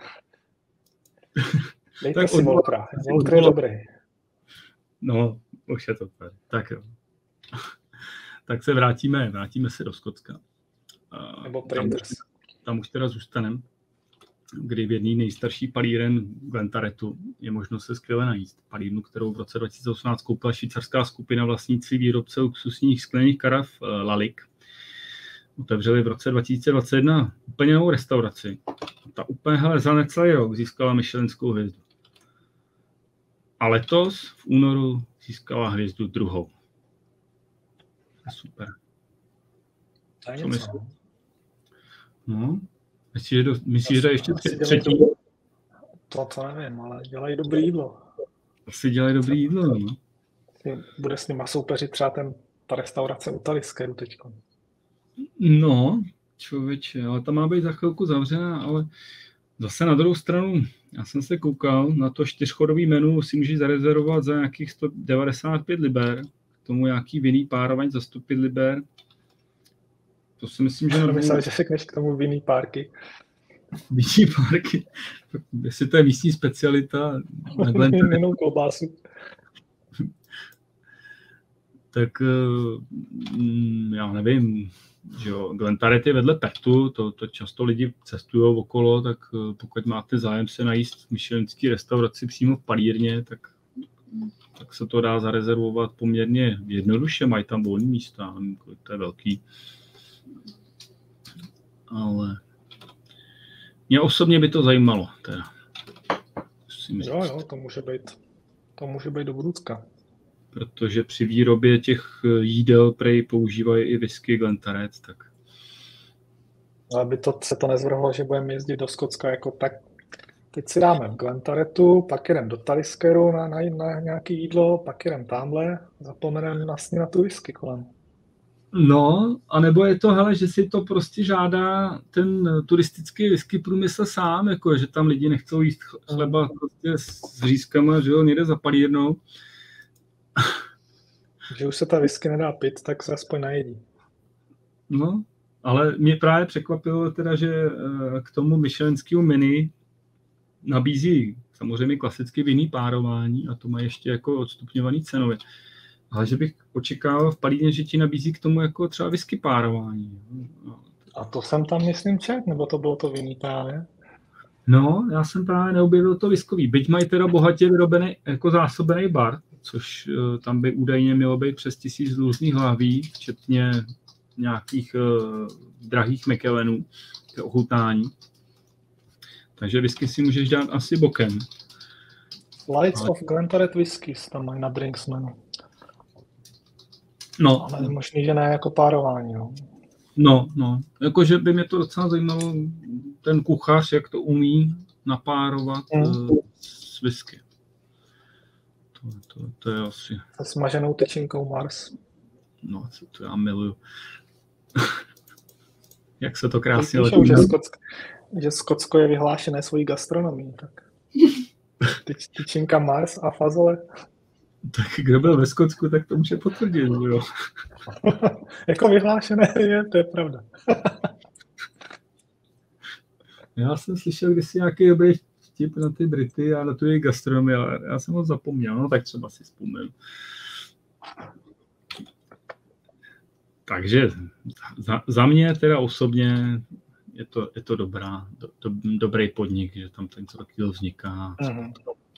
Dejte tak si Walkera. Walker je dobrý. No, už je to tady. Tak jo. Tak se vrátíme, vrátíme se do Skotska. Nebo Printers. Tam, tam už teda zůstaneme, kdy v jedné nejstarší palíren Glentarretu je možno se skvěle najíst. Palírnu, kterou v roce dva tisíce osmnáct koupila švýcarská skupina vlastnící výrobce luxusních sklených karav Lalique. Otevřeli v roce dva tisíce dvacet jedna úplně novou restauraci. Ta úplně hele, za necelý rok získala michelinskou hvězdu. A letos v únoru získala hvězdu druhou. Super. Co myslíš? No, myslíš, že, do, myslíš, že ještě třetí? To, to nevím, ale dělají dobré jídlo. Asi dělají dobré jídlo, no. Bude s nima soupeřit třeba ten, ta restaurace u Taliskéru teďko. No, člověče, ale ta má být za chvilku zavřená, ale Zase na druhou stranu, já jsem se koukal, na to čtyřchodový menu si můžeš zarezervovat za nějakých sto devadesát pět liber, k tomu nějaký vinný párovaň za sto pět liber. To si myslím, že... Já myslím, že řekneš k tomu vinný párky. Vinný párky? Jestli to je místní specialita na Glentarret. Jinou klobásu. Tak já nevím, že jo, Glentarret je vedle Pertu, to, to často lidi cestují okolo, tak pokud máte zájem se najíst v michelinské restauraci přímo v palírně, tak, tak se to dá zarezervovat poměrně jednoduše, mají tam volné místa, to je velký. Ale mě osobně by to zajímalo, teda. Jo, jo, to může být, to může být do budoucka. Protože při výrobě těch jídel prej používají i whisky Glentarret, tak... Aby to se to nezvrhlo, že budeme jezdit do Skotska jako tak. Teď si dáme v Glentarretu, pak jdem do Taliskeru na, na, na nějaké jídlo, pak jdem tamhle, zapomeneme vlastně na tu whisky kolem. No, anebo je to, hele, že si to prostě žádá ten turistický whisky průmysl sám, jako, že tam lidi nechcou jíst chleba prostě s řízkama, že jo, někde za palírnou. Že už se ta whisky nedá pít, tak se aspoň najedí. No, ale mě právě překvapilo teda, že k tomu michelenskému menu nabízí samozřejmě klasicky vinný párování a to má ještě jako odstupňovaný cenově. Ale že bych očekával v palírně, že ti nabízí k tomu jako třeba whisky párování. A to jsem tam myslím čet, nebo to bylo to vinný právě? No, já jsem právě neobjevil to whiskový. Byť mají teda bohatě vyrobený jako zásobený bar, což uh, tam by údajně mělo být přes tisíc různých hlaví, včetně nějakých uh, drahých Macallanů k ochutnání. Takže whisky si můžeš dát asi bokem. Lights Ale... of Glentarret Whiskies tam mají na drinks menu. No. Ale je možný, že ne jako párování. No, no. no. Jakože by mě to docela zajímalo, ten kuchař, jak to umí napárovat mm. uh, s whisky. To, to, to je asi... Se smaženou tyčinkou Mars. No, to, to já miluju. Jak se to krásně letí. Že, Skotsko, že Skotsko je vyhlášené svojí gastronomií. Tak. Tyč, tyčinka Mars a fazole. Tak kdo byl ve Skotsku, tak to může potvrdit. Jo. Jako vyhlášené je, to je pravda. Já jsem slyšel kdysi nějaký dobrý vtip na ty Brity a na tu jejich gastronomii, ale já jsem ho zapomněl, no tak třeba si vzpomněl. Takže za, za mě teda osobně je to, je to dobrá, do, do, dobrý podnik, že tam to něco takového vzniká. Mm-hmm.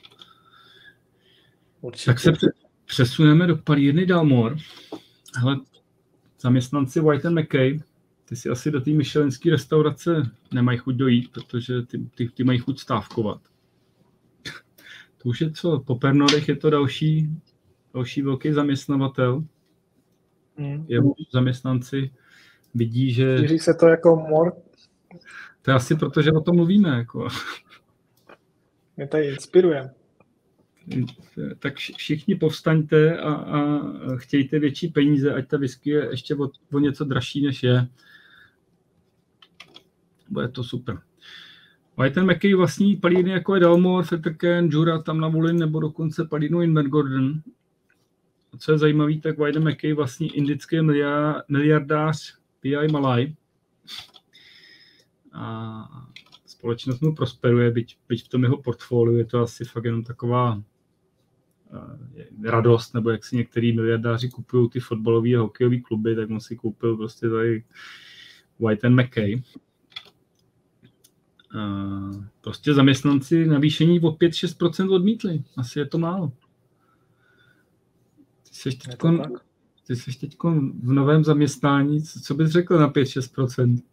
Tak se přesuneme do palírny Dalmor. Hele, zaměstnanci White and Mackay, ty si asi do té michelinské restaurace nemají chuť dojít, protože ty, ty, ty mají chuť stávkovat. To už je co, po Pernodech je to další, další velký zaměstnavatel. Mm. Jeho zaměstnanci vidí, že... Šíří se to jako mor? To je asi proto, že o tom mluvíme. Jako. Mě tady inspirujeme. Tak všichni povstaňte a, a chtějte větší peníze, ať ta whisky je ještě o, o něco dražší, než je. Bude to super. White and Mackay vlastní palírny jako je Dalmor, Fetterken, Jura, tam na Volin nebo dokonce palírnu Invergordon. A co je zajímavé, tak White and Mackay vlastní indický miliardář P I Malai. A společnost mu prosperuje, byť, byť v tom jeho portfoliu je to asi fakt jenom taková uh, radost, nebo jak si některý miliardáři kupují ty fotbalové a hokejové kluby, tak on si koupil prostě tady White and Mackay. Uh, prostě zaměstnanci navýšení o pět až šest procent odmítli. Asi je to málo. Ty jsi teďkon, ty jsi teďkon v novém zaměstnání, co, co bys řekl na pět až šest procent?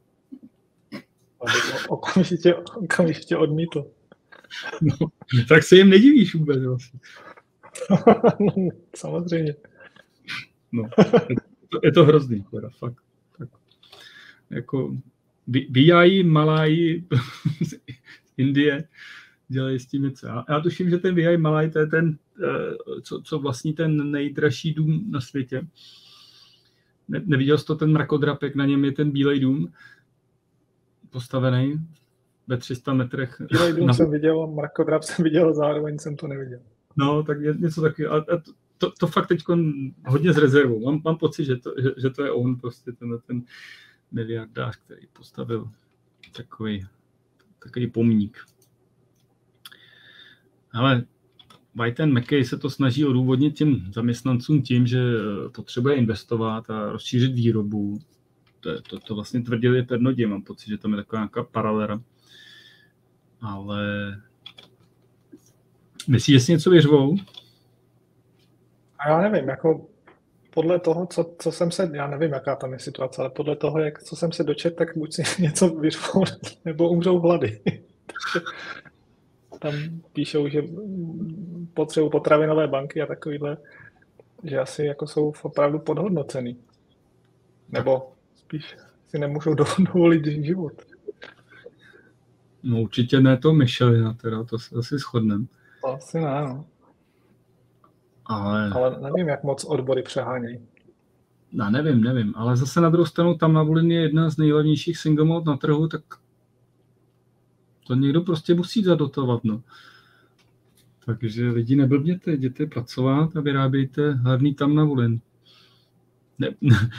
Okamžitě, okamžitě odmítl. No, tak se jim nedivíš vůbec vlastně. Samozřejmě. No, je to, je to hrozný, teda, fakt. Tak. Jako B I Malai z Indie dělají s tím něco. Já tuším, že ten B I Malai to je ten, co, co vlastní ten nejdražší dům na světě. Ne, neviděl jsi to ten mrakodrap, jak na něm je ten bílej dům postavený ve tři sta metrech. Bílej jsem viděl, mrakodrap jsem viděl, zároveň jsem to neviděl. No, tak něco takového. A to, to, to fakt teď hodně z rezervou. Mám, mám pocit, že to, že, že to je on, prostě ten, ten miliardář, který postavil takový, takový pomník. Ale White and Mackey se to snaží odůvodnit těm zaměstnancům tím, že potřebuje investovat a rozšířit výrobu. To, to, to vlastně tvrdili pevnodě, mám pocit, že tam je taková nějaká paralela. Ale myslíš, že si něco vyřvou? A já nevím, jako podle toho, co, co jsem se, já nevím, jaká tam je situace, ale podle toho, jak, co jsem se dočetl, tak buď si něco vyřvou, nebo umřou hlady. Tam píšou, že potřebují potravinové banky a takovýhle, že asi jako jsou opravdu podhodnocený. Nebo spíš si nemůžou dovolit život. No určitě ne to Michelina, teda, to se asi shodneme. To asi ne, no. Ale... ale nevím, jak moc odbory přehánějí. Já nevím, nevím, ale zase na druhou stranu tam na Volyn je jedna z nejlevnějších single malt na trhu, tak to někdo prostě musí zadotovat, no. Takže lidi neblbněte, jděte pracovat a vyrábějte hlavní tam na Volyn. Ne,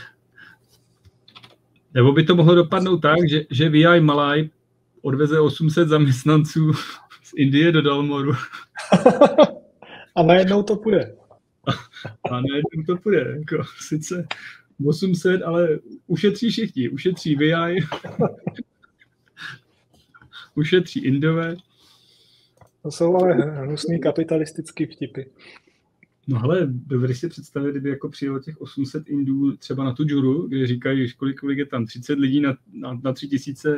nebo by to mohlo dopadnout tak, že, že V I Malaj odveze osm set zaměstnanců z Indie do Dalmoru. A najednou to půjde. A najednou to půjde. Jako, sice osm set, ale ušetří všichni. Ušetří V I, ušetří Indové. To jsou ale hnusný kapitalistický vtipy. No hele, dobrý si představit, kdyby jako přijelo těch osm set Indů třeba na tu džuru, kde říkají, kolik, kolik je tam, třicet lidí na, na, na tři tisíce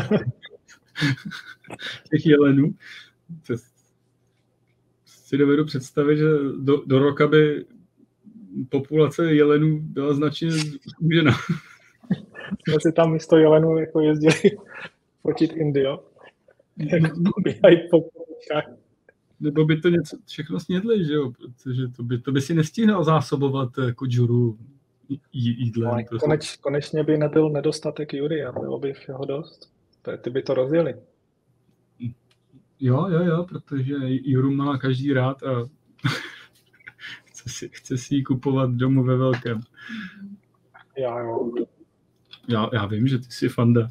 těch jelenů. To si dovedu představit, že do, do roka by populace jelenů byla značně zúžena. Jsme si tam místo jelenů jako jezdili fotit Indii, jo? Jak pobíhají po pokočkách. Nebo by to něco všechno snědli, že jo? Protože to by, to by si nestihnal zásobovat jako džuru jídlem. No, koneč, konečně by nebyl nedostatek jury a bylo by všeho dost. Ty by to rozjeli. Jo, jo, jo, protože juru má každý rád a chce si, chce si ji kupovat domů ve velkém. Já jo. Já, já vím, že ty jsi fanda.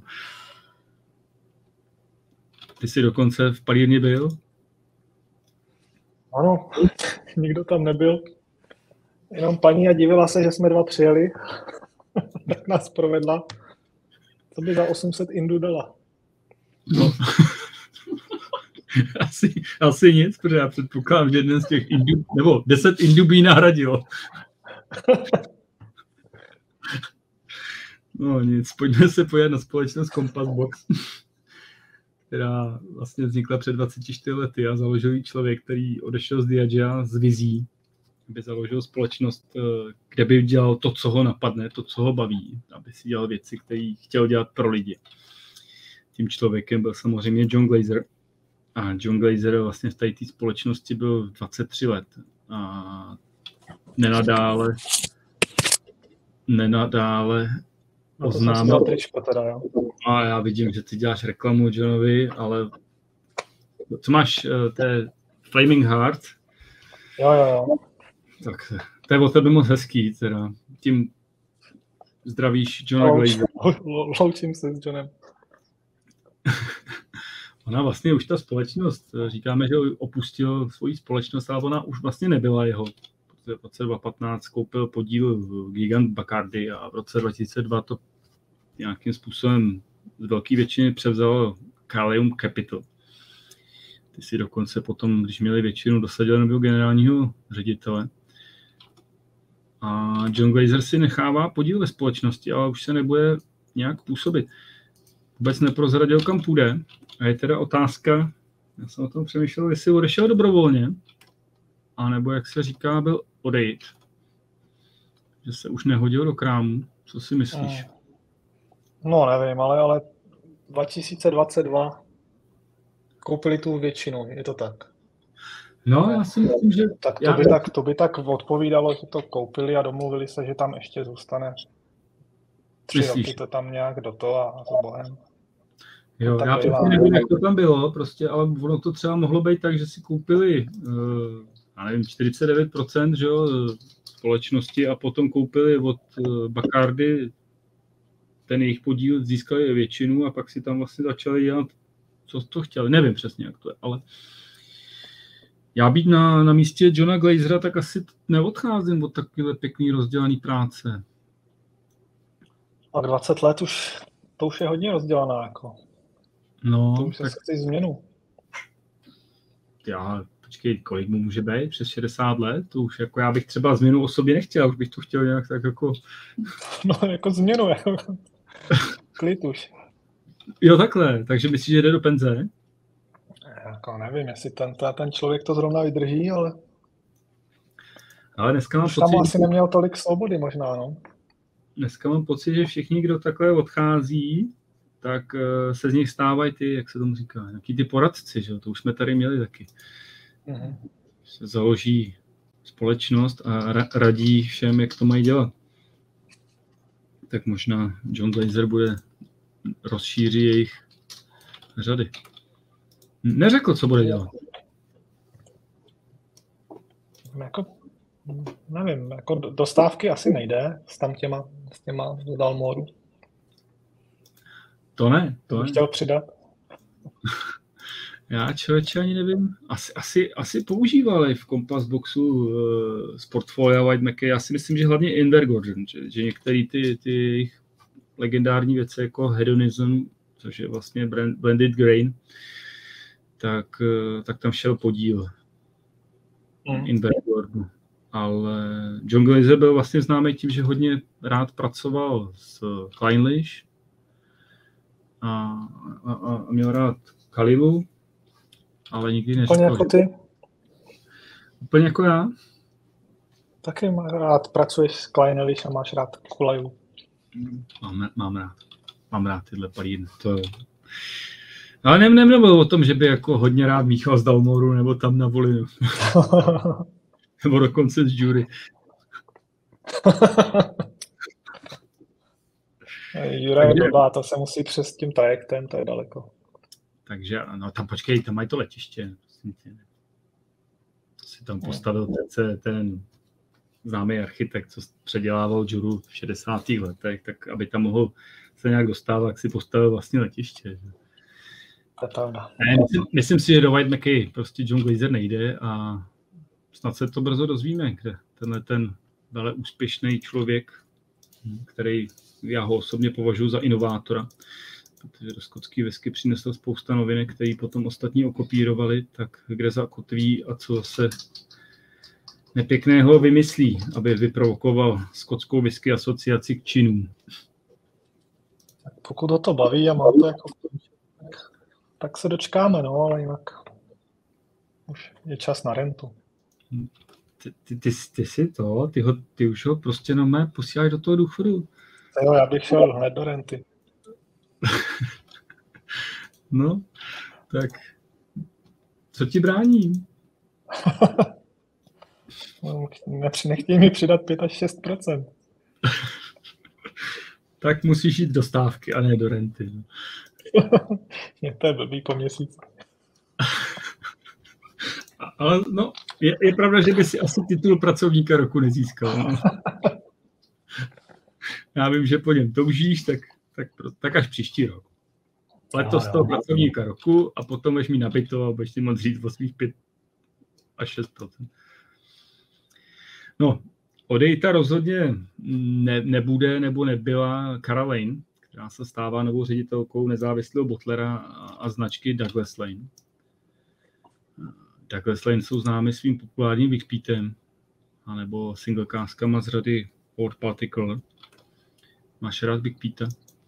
Ty jsi dokonce v palírně byl? Ano, nikdo tam nebyl. Jenom paní a divila se, že jsme dva přijeli. Tak nás provedla. Co by za osm set Indů dala? No. asi, asi nic, protože já předpokládám, že jeden z těch Indů, nebo deset Indů by ji nahradilo. No nic, pojďme se pojet na společnost Compass Box, která vlastně vznikla před dvaceti čtyřmi lety a založil ji člověk, který odešel z Diagea s vizí, aby založil společnost, kde by dělal to, co ho napadne, to, co ho baví, aby si dělal věci, které chtěl dělat pro lidi. Tím člověkem byl samozřejmě John Glazer. A John Glazer vlastně v té společnosti byl dvacet tři let. A nenadále nenadále oznámil. A já vidím, že ty děláš reklamu Johnovi, ale co máš, to je Flaming Heart? Jo, jo, jo. Tak to je od tebe moc hezký, teda. Tím zdravíš Johna Glazera. Loučím se s Johnem. Ona vlastně už ta společnost, říkáme, že opustil svoji společnost, ale ona už vlastně nebyla jeho. Protože v roce dva tisíce patnáct koupil podíl Gigant Bacardi a v roce dva tisíce dva to nějakým způsobem z velké většiny převzal Calium Capital. Ty si dokonce potom, když měli většinu, dosadil nového generálního ředitele. A John Glazer si nechává podíl ve společnosti, ale už se nebude nějak působit. Vůbec neprozradil, kam půjde. A je teda otázka, já jsem o tom přemýšlel, jestli odešel dobrovolně, anebo, jak se říká, byl odejít. Že se už nehodil do krámu. Co si myslíš? No nevím, ale, ale dva tisíce dvacet dva koupili tu většinu, je to tak? No, já si myslím, že... Tak to, já... by, tak, to by tak odpovídalo, že to koupili a domluvili se, že tam ještě zůstane. Tři Myslíš? roky to tam nějak do toho a s Bohem. Jo, já to nevím, jak to tam bylo, prostě, ale ono to třeba mohlo být tak, že si koupili, uh, já nevím, čtyřicet devět procent, že jo, společnosti a potom koupili od uh, Bacardi ten jejich podíl, získali většinu a pak si tam vlastně začali dělat, co to chtěli. Nevím přesně, jak to je, ale já být na, na místě Johna Glazera, tak asi neodcházím od takové pěkný rozdělaný práce. A dvacet let už, to už je hodně rozdělaná, jako. No, to už tak... chci změnu. Já, počkej, kolik mu může být? Přes šedesát let? To už jako já bych třeba změnu o sobě nechtěl, už bych to chtěl nějak tak jako... No, jako změnu, jako... Klid už. Jo, takhle, takže myslíš, že jde do penze? Jako nevím, jestli ten, ten člověk to zrovna vydrží, ale... Ale dneska mám už pocit... tam asi neměl tolik svobody možná, no. Dneska mám pocit, že všichni, kdo takhle odchází, tak se z nich stávají ty, jak se tomu říká, nějaký ty poradci, že? To už jsme tady měli taky. Mm-hmm. Se založí společnost a ra- radí všem, jak to mají dělat. Tak možná John Glazer bude rozšíří jejich řady. Neřekl, co bude dělat. Jako, nevím, jako dostávky asi nejde s tam těma, s těma z Dalmoru. To ne, to bych ne. chtěl přidat. Já člověče ani nevím, asi, asi, asi používali v Compass Boxu uh, z portfolia White Mackey. Já si myslím, že hlavně Invergordon, že, že některé ty, ty legendární věci jako Hedonism, což je vlastně blended grain, tak, uh, tak tam šel podíl mm. Invergordonu. Ale John Glazer byl vlastně známý tím, že hodně rád pracoval s Kleinlich a, a, a měl rád Kalivu, ale nikdy neříkal. Úplně jako ty? Úplně jako já? Taky rád pracuješ s Kleinlich a máš rád Kulaju. Mám, mám rád. Mám rád tyhle paríny. To... Ale nem, nemluvil o tom, že by jako hodně rád míchal z Dalmoru nebo tam na Volinu. Nebo dokonce z Jury. Jura je blbá, to se musí přes tím trajektem, to je daleko. Takže, no tam počkej, tam mají to letiště. To si tam postavil ten, ten známý architekt, co předělával Juru v šedesátých letech, tak aby tam mohl se nějak dostávat, tak si postavil vlastně letiště. To je pravda. Ne, myslím, myslím si, že do White Mackey prostě John Glazer nejde a snad se to brzo dozvíme, kde tenhle ten velmi úspěšný člověk, který já ho osobně považuji za inovátora, protože do skotský whisky přinesl spousta novinek, které potom ostatní okopírovali, tak kde zakotví a co se nepěkného vymyslí, aby vyprovokoval skotskou whisky asociaci k činům. Pokud ho to baví a má to jako... tak se dočkáme, no, ale jinak už je čas na rentu. Ty, ty, ty, ty si to, ty, ho, ty už ho prostě no mé posíláš do toho důchodu. Jo, já bych šel hned do renty. No, tak co ti brání? Nechtějí mi přidat pět až šest procent. Tak musíš jít do stávky a ne do renty. Je to je blbý po měsíci. Ale no, je, je pravda, že by si asi titul pracovníka roku nezískal. No. Já vím, že po něm toužíš, tak, tak, tak až příští rok. Letos toho pracovníka roku a potom budeš mít nabito a budeš si moct říct o svých pět až šest procent. No, odejta rozhodně ne, nebude nebo nebyla Cara Lane, která se stává novou ředitelkou nezávislého botlera a, a značky Douglas Lane. Douglas Lane jsou známy svým populárním Big Peatem anebo single káskama z řady Old Particular. Máš rád Big Peata?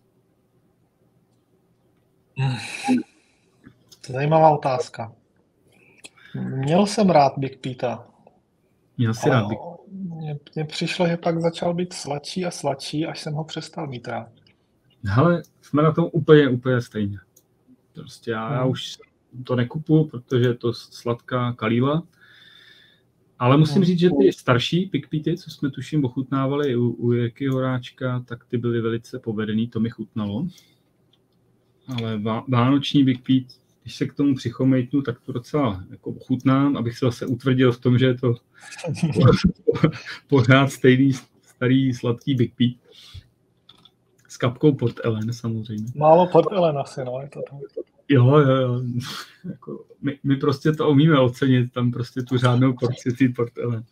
Zajímavá otázka. Měl jsem rád Big Peata. Měl jsi rád Big Mně, mně přišlo, že pak začal být sladší a sladší, až jsem ho přestal mít rád. Hele, jsme na tom úplně, úplně stejně. Prostě já, hmm. já už to nekupuju, protože je to sladká kalíla. Ale musím hmm. říct, že ty starší Big Peaty, co jsme tuším ochutnávali u, u Jirky Horáčka, tak ty byly velice povedený, to mi chutnalo. ale vá, vánoční Big Pete, když se k tomu přichomejtnu, tak to docela jako ochutnám, abych se zase utvrdil v tom, že je to pořád stejný starý sladký Big Pete. S kapkou Port Ellen samozřejmě. Málo Port Ellen asi, no. Je to tam. Jo, jo, jo. Jako, my, my prostě to umíme ocenit, tam prostě tu řádnou porci ty Port Ellen.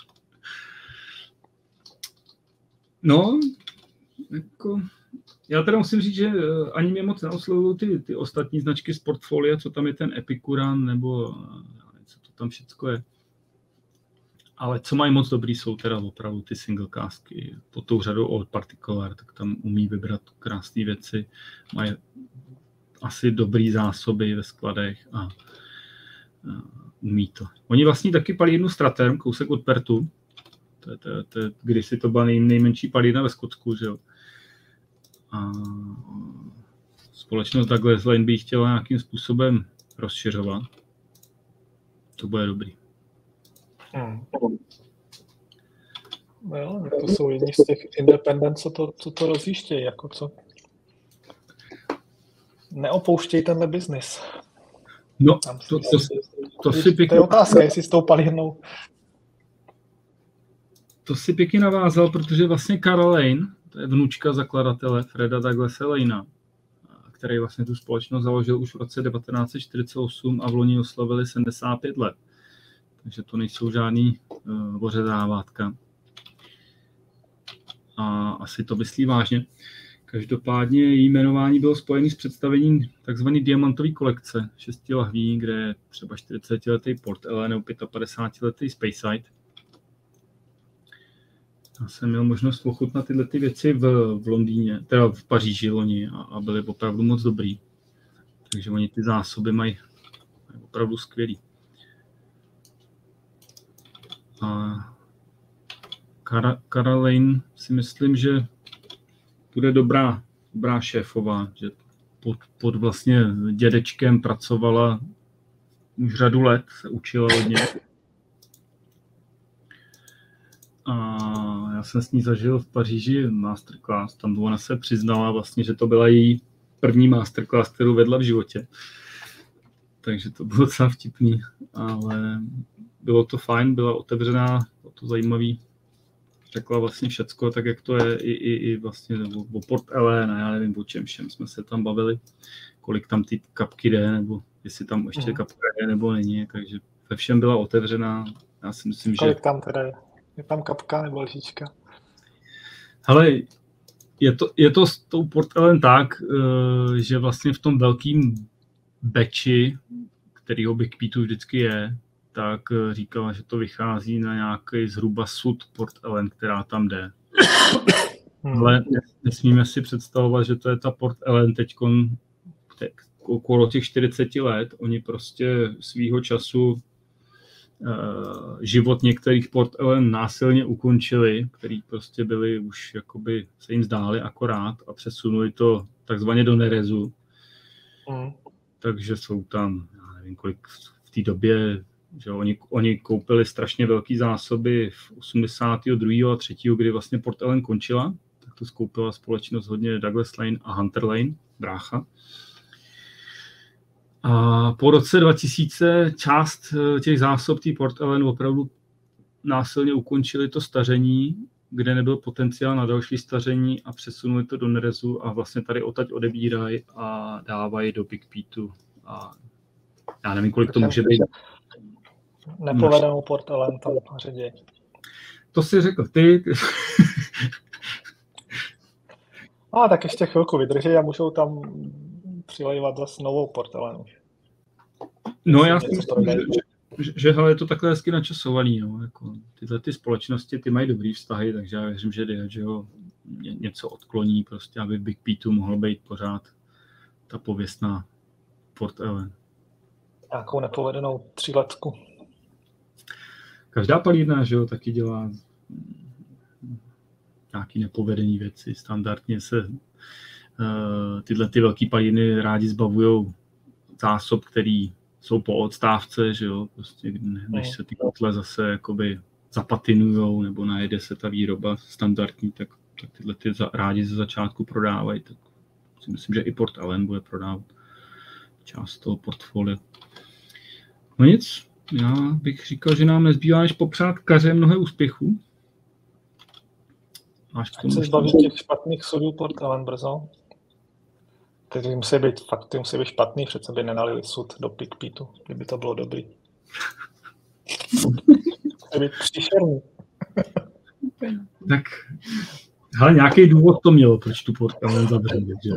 No, jako, já teda musím říct, že ani mě moc neoslovují ty, ty ostatní značky z portfolia, co tam je ten Epicuran, nebo co to tam všecko je. Ale co mají moc dobrý, jsou teda opravdu ty single casky. Pod tou řadou od Particular, tak tam umí vybrat krásné věci. Mají asi dobrý zásoby ve skladech a, a umí to. Oni vlastně taky palí jednu Straterm, kousek od Pertu. To je, to je, to je, kdysi to byla nej, nejmenší palírna ve Skotsku, že jo. A společnost Douglas Lane by chtěla nějakým způsobem rozšiřovat. To bude dobrý. Hmm. No, to jsou jedni z těch independent, co to, co to rozjíždějí, jako co. Neopouštěj tenhle biznis. No, to, to, to, to si pěkně... To je otázka, jestli s tou palírnou. To si pěkně navázal, protože vlastně Carol Lane, to je vnučka zakladatele Freda Douglase Lanea, který vlastně tu společnost založil už v roce devatenáct set čtyřicet osm a v loni oslavili sedmdesát pět let. Takže to nejsou žádný uh, vořezávátka. A asi to myslí vážně. Každopádně její jmenování bylo spojené s představením tzv. Diamantové kolekce šesti lahví, kde je třeba čtyřicetiletý Port Ellen nebo padesátipětiletý Speyside. Já jsem měl možnost ochutnat tyhle ty věci v, v Londýně, teda v Paříži loni a, a byly opravdu moc dobrý. Takže oni ty zásoby mají, mají opravdu skvělý. A Carol Lane si myslím, že bude dobrá, dobrá šéfová, že pod, pod vlastně dědečkem pracovala už řadu let, se učila hodně. A já jsem s ní zažil v Paříži masterclass, tam ona se přiznala vlastně, že to byla její první masterclass, kterou vedla v životě. Takže to bylo docela vtipný, ale bylo to fajn, byla otevřená, bylo to zajímavý. Řekla vlastně všecko, tak jak to je, i, i, i vlastně o, o Port Ellen, já nevím, o čem všem jsme se tam bavili, kolik tam ty kapky jde, nebo jestli tam ještě kapka je, nebo není, takže ve všem byla otevřená. Já si myslím, kolik že... tam teda je? Je tam kapka nebo lžička? Hele, je to, je to s tou Port Ellen tak, že vlastně v tom velkým batchi, kterýho Big Pete vždycky je, tak říkala, že to vychází na nějaký zhruba sud Port Ellen, která tam jde. Hmm. Ale nesmíme si představovat, že to je ta Port Ellen teďkon okolo těch čtyřicet let. Oni prostě svýho času uh, život některých Port Ellen násilně ukončili, který prostě byli už jakoby se jim zdáli akorát a přesunuli to takzvaně do nerezu. Hmm. Takže jsou tam, já nevím kolik v té době, že oni, oni koupili strašně velké zásoby v osmdesátém druhém a třetím kdy vlastně Port Ellen končila, tak to skoupila společnost hodně Douglas Lane a Hunter Lane, brácha. A po roce dva tisíce část těch zásob té Port Ellen opravdu násilně ukončili to staření, kde nebyl potenciál na další staření a přesunuli to do nerezu a vlastně tady odtaď odebírají a dávají do Big Peteu. A já nevím, kolik to může být. Nepovedenou Port Ellen tam ředějí. To si řekl ty. A tak ještě chvilku vydrží a můžou tam přilejvat zase novou Port Ellen. No já si myslím, že, že, že hele, je to takhle hezky načasovaný. No. Jako, tyhle ty společnosti ty mají dobrý vztahy, takže já věřím, že Diageo něco odkloní, prostě, aby Big Peteu mohlo být pořád ta pověstná Port Ellen. Nějakou nepovedenou tříletku. Každá palírna, že jo, taky dělá nějaký nepovedený věci. Standardně se uh, tyhle ty velký palírny rádi zbavujou zásob, který jsou po odstávce, že jo, prostě než se ty kotle zase jakoby zapatinujou nebo najede se ta výroba standardní, tak, tak tyhle ty za, rádi ze začátku prodávají. Tak si myslím, že i Port Ellen bude prodávat. část toho portfolia. No nic, já bych říkal, že nám nezbývá než popřát Kaře mnohé úspěchů. Máš k tomu se zbavit těch špatných sudů portálem brzo. Ty musí být, fakt, ty musí být špatný, přece by nenalili sud do PickPeatu, kdyby to bylo dobrý. Musí být příšerný. Tak, hele, nějaký důvod to mělo, proč tu portálem zavřeli, že?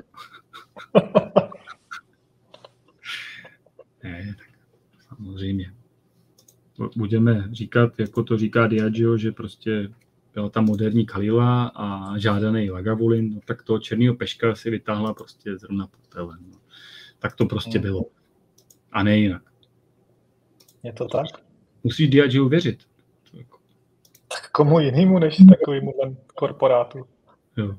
Ne, tak samozřejmě. Budeme říkat, jako to říká Diageo, že prostě byla ta moderní Kalila a žádaný Lagavulin, no, tak toho černýho peška si vytáhla prostě zrovna portálem. No. Tak to prostě hmm. bylo. A ne jinak. Je to tak? Musíš Diageo věřit. Jako... Tak komu jinému než takovýmu korporátu? Jo.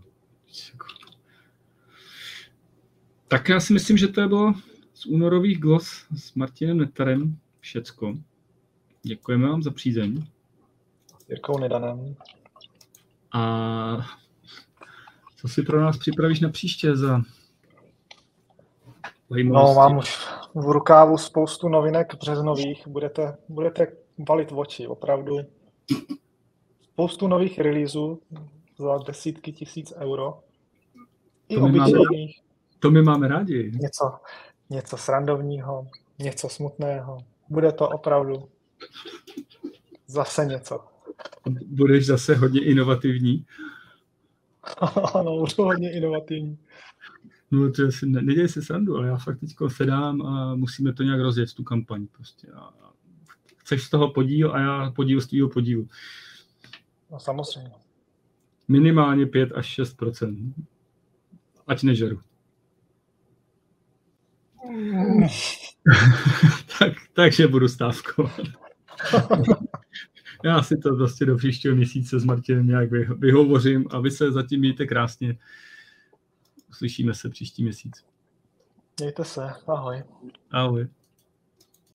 Tak já si myslím, že to bylo z únorových glos s Martinem Netarem všecko. Děkujeme vám za přízeň. Jirkou Nedanem. A co si pro nás připravíš na příště za No, mám už v rukávu spoustu novinek březnových. Budete, budete valit oči, opravdu. Spoustu nových releaseů za desítky tisíc euro. I to obyčejných. Máme, to my máme rádi. Něco, něco srandovního, něco smutného. Bude to opravdu zase něco. Budeš zase hodně inovativní. Ano, budu hodně inovativní. No to asi ne, neděj se srandu, ale já fakt teďko sedám a musíme to nějak rozjet, tu kampaň prostě. A chceš z toho podíl a já podíl z tvýho podílu. No samozřejmě. Minimálně pět až šest procent. Ať nežeru. Mm. tak, takže budu stávkovat. Já si to prostě do příštího měsíce s Martinem nějak vyhovořím a vy se zatím mějte krásně. Uslyšíme se příští měsíc. Mějte se. Ahoj. Ahoj.